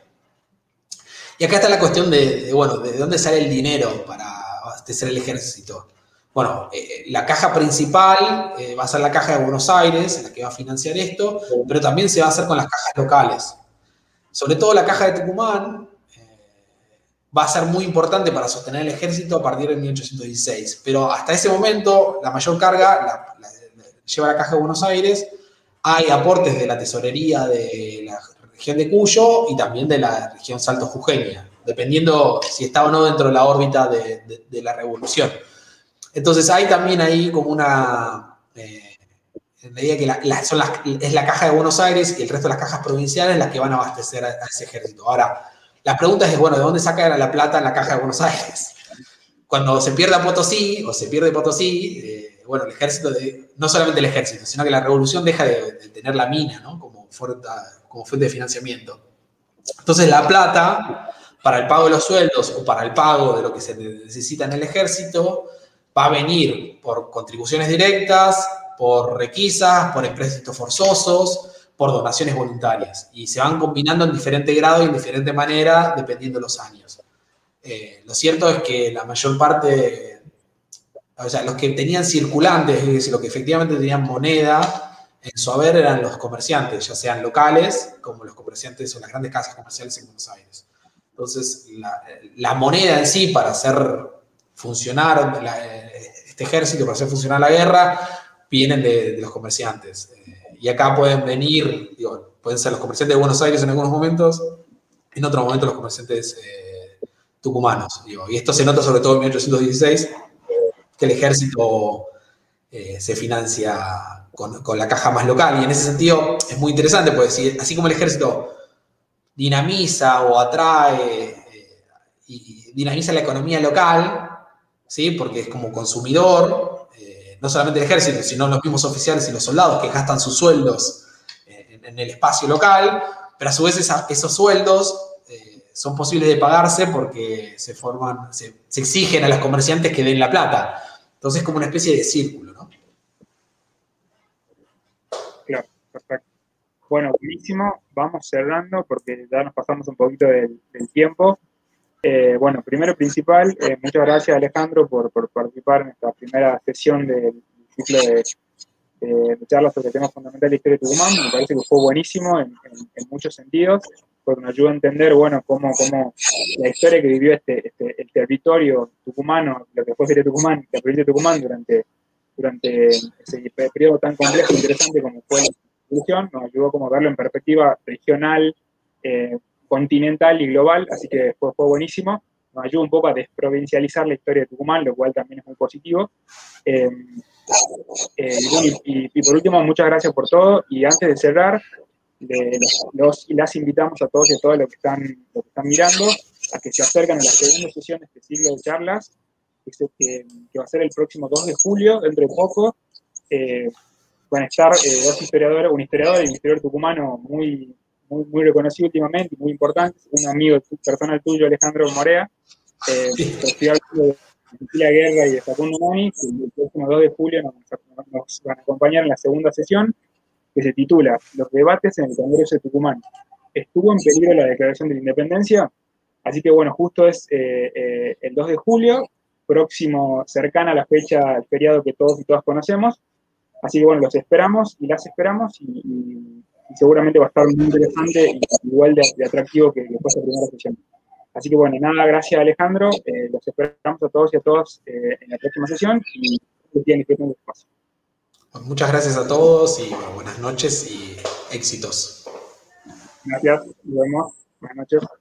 C: Y acá está la cuestión de, de, bueno, de dónde sale el dinero para abastecer el ejército. Bueno, eh, la caja principal eh, va a ser la caja de Buenos Aires, la que va a financiar esto, pero también se va a hacer con las cajas locales. Sobre todo la caja de Tucumán eh, va a ser muy importante para sostener el ejército a partir de mil ochocientos dieciséis. Pero hasta ese momento, la mayor carga la, la, la lleva la caja de Buenos Aires. Hay aportes de la tesorería de la región de Cuyo y también de la región Salto Jujeña, dependiendo si está o no dentro de la órbita de, de, de la revolución. Entonces hay también ahí como una, eh, en medida que la, la, son las, es la caja de Buenos Aires y el resto de las cajas provinciales las que van a abastecer a, a ese ejército. Ahora, la pregunta es, bueno, ¿de dónde saca la plata en la caja de Buenos Aires? Cuando se pierde Potosí, o se pierde Potosí, eh, bueno, el ejército, de, no solamente el ejército, sino que la revolución deja de, de tener la mina, ¿no? Como fuente, como fuente de financiamiento. Entonces la plata, para el pago de los sueldos o para el pago de lo que se necesita en el ejército, va a venir por contribuciones directas, por requisas, por empréstitos forzosos, por donaciones voluntarias. Y se van combinando en diferente grado y en diferente manera dependiendo de los años. Eh, lo cierto es que la mayor parte, o sea, los que tenían circulantes, es decir, los que efectivamente tenían moneda en su haber eran los comerciantes, ya sean locales, como los comerciantes o las grandes casas comerciales en Buenos Aires. Entonces, la, la moneda en sí, para hacer funcionar la, este ejército, para hacer funcionar la guerra, vienen de, de los comerciantes. Eh, y acá pueden venir, digo, pueden ser los comerciantes de Buenos Aires en algunos momentos, en otros momentos los comerciantes eh, tucumanos. Digo. Y esto se nota sobre todo en mil ochocientos dieciséis, que el ejército eh, se financia con, con la caja más local. Y en ese sentido es muy interesante, porque si, así como el ejército dinamiza o atrae eh, y dinamiza la economía local, ¿sí? Porque es como consumidor, eh, no solamente el ejército, sino los mismos oficiales y los soldados que gastan sus sueldos eh, en, en el espacio local, pero a su vez esa, esos sueldos eh, son posibles de pagarse porque se forman, se, se exigen a los comerciantes que den la plata. Entonces es como una especie de círculo, ¿no?
B: Claro, perfecto. Bueno, buenísimo. Vamos cerrando porque ya nos pasamos un poquito del, del tiempo. Eh, bueno, primero principal, eh, muchas gracias Alejandro por, por participar en esta primera sesión del ciclo de, de, de charlas sobre temas fundamentales de historia de Tucumán. Me parece que fue buenísimo en, en, en muchos sentidos, porque nos ayudó a entender, bueno, cómo, cómo la historia que vivió este, este, el territorio tucumano, lo que fue sería Tucumán, la provincia de Tucumán durante, durante ese periodo tan complejo e interesante como fue la Constitución, nos ayudó como a verlo en perspectiva regional, eh, continental y global, así que fue, fue buenísimo. Nos ayuda un poco a desprovincializar la historia de Tucumán, lo cual también es muy positivo. Eh, eh, y, bueno, y, y por último, muchas gracias por todo. Y antes de cerrar, de, los y las invitamos a todos y a todas los que están, los que están mirando a que se acerquen a la segunda sesión de este ciclo de charlas, que, se, que, que va a ser el próximo dos de julio, dentro de poco. Eh, van a estar eh, dos historiadores, un historiador y un historiador tucumano muy, muy, muy reconocido últimamente, muy importante, un amigo personal tuyo, Alejandro Morea, eh, estoy hablando de Cecilia Guerra y de Facundo Moni, que el próximo dos de julio nos, nos van a acompañar en la segunda sesión, que se titula Los debates en el Congreso de Tucumán. ¿Estuvo en peligro la declaración de la independencia? Así que bueno, justo es eh, eh, el dos de julio, próximo, cercana a la fecha, el feriado que todos y todas conocemos. Así que bueno, los esperamos y las esperamos y, y, y seguramente va a estar muy interesante y igual de, de atractivo que después de la primera sesión. Así que bueno, nada, gracias Alejandro, eh, los esperamos a todos y a todas eh, en la próxima sesión y que tienen que tener espacio.
C: Muchas gracias a todos y bueno, buenas noches y éxitos.
B: Gracias, nos vemos, buenas noches.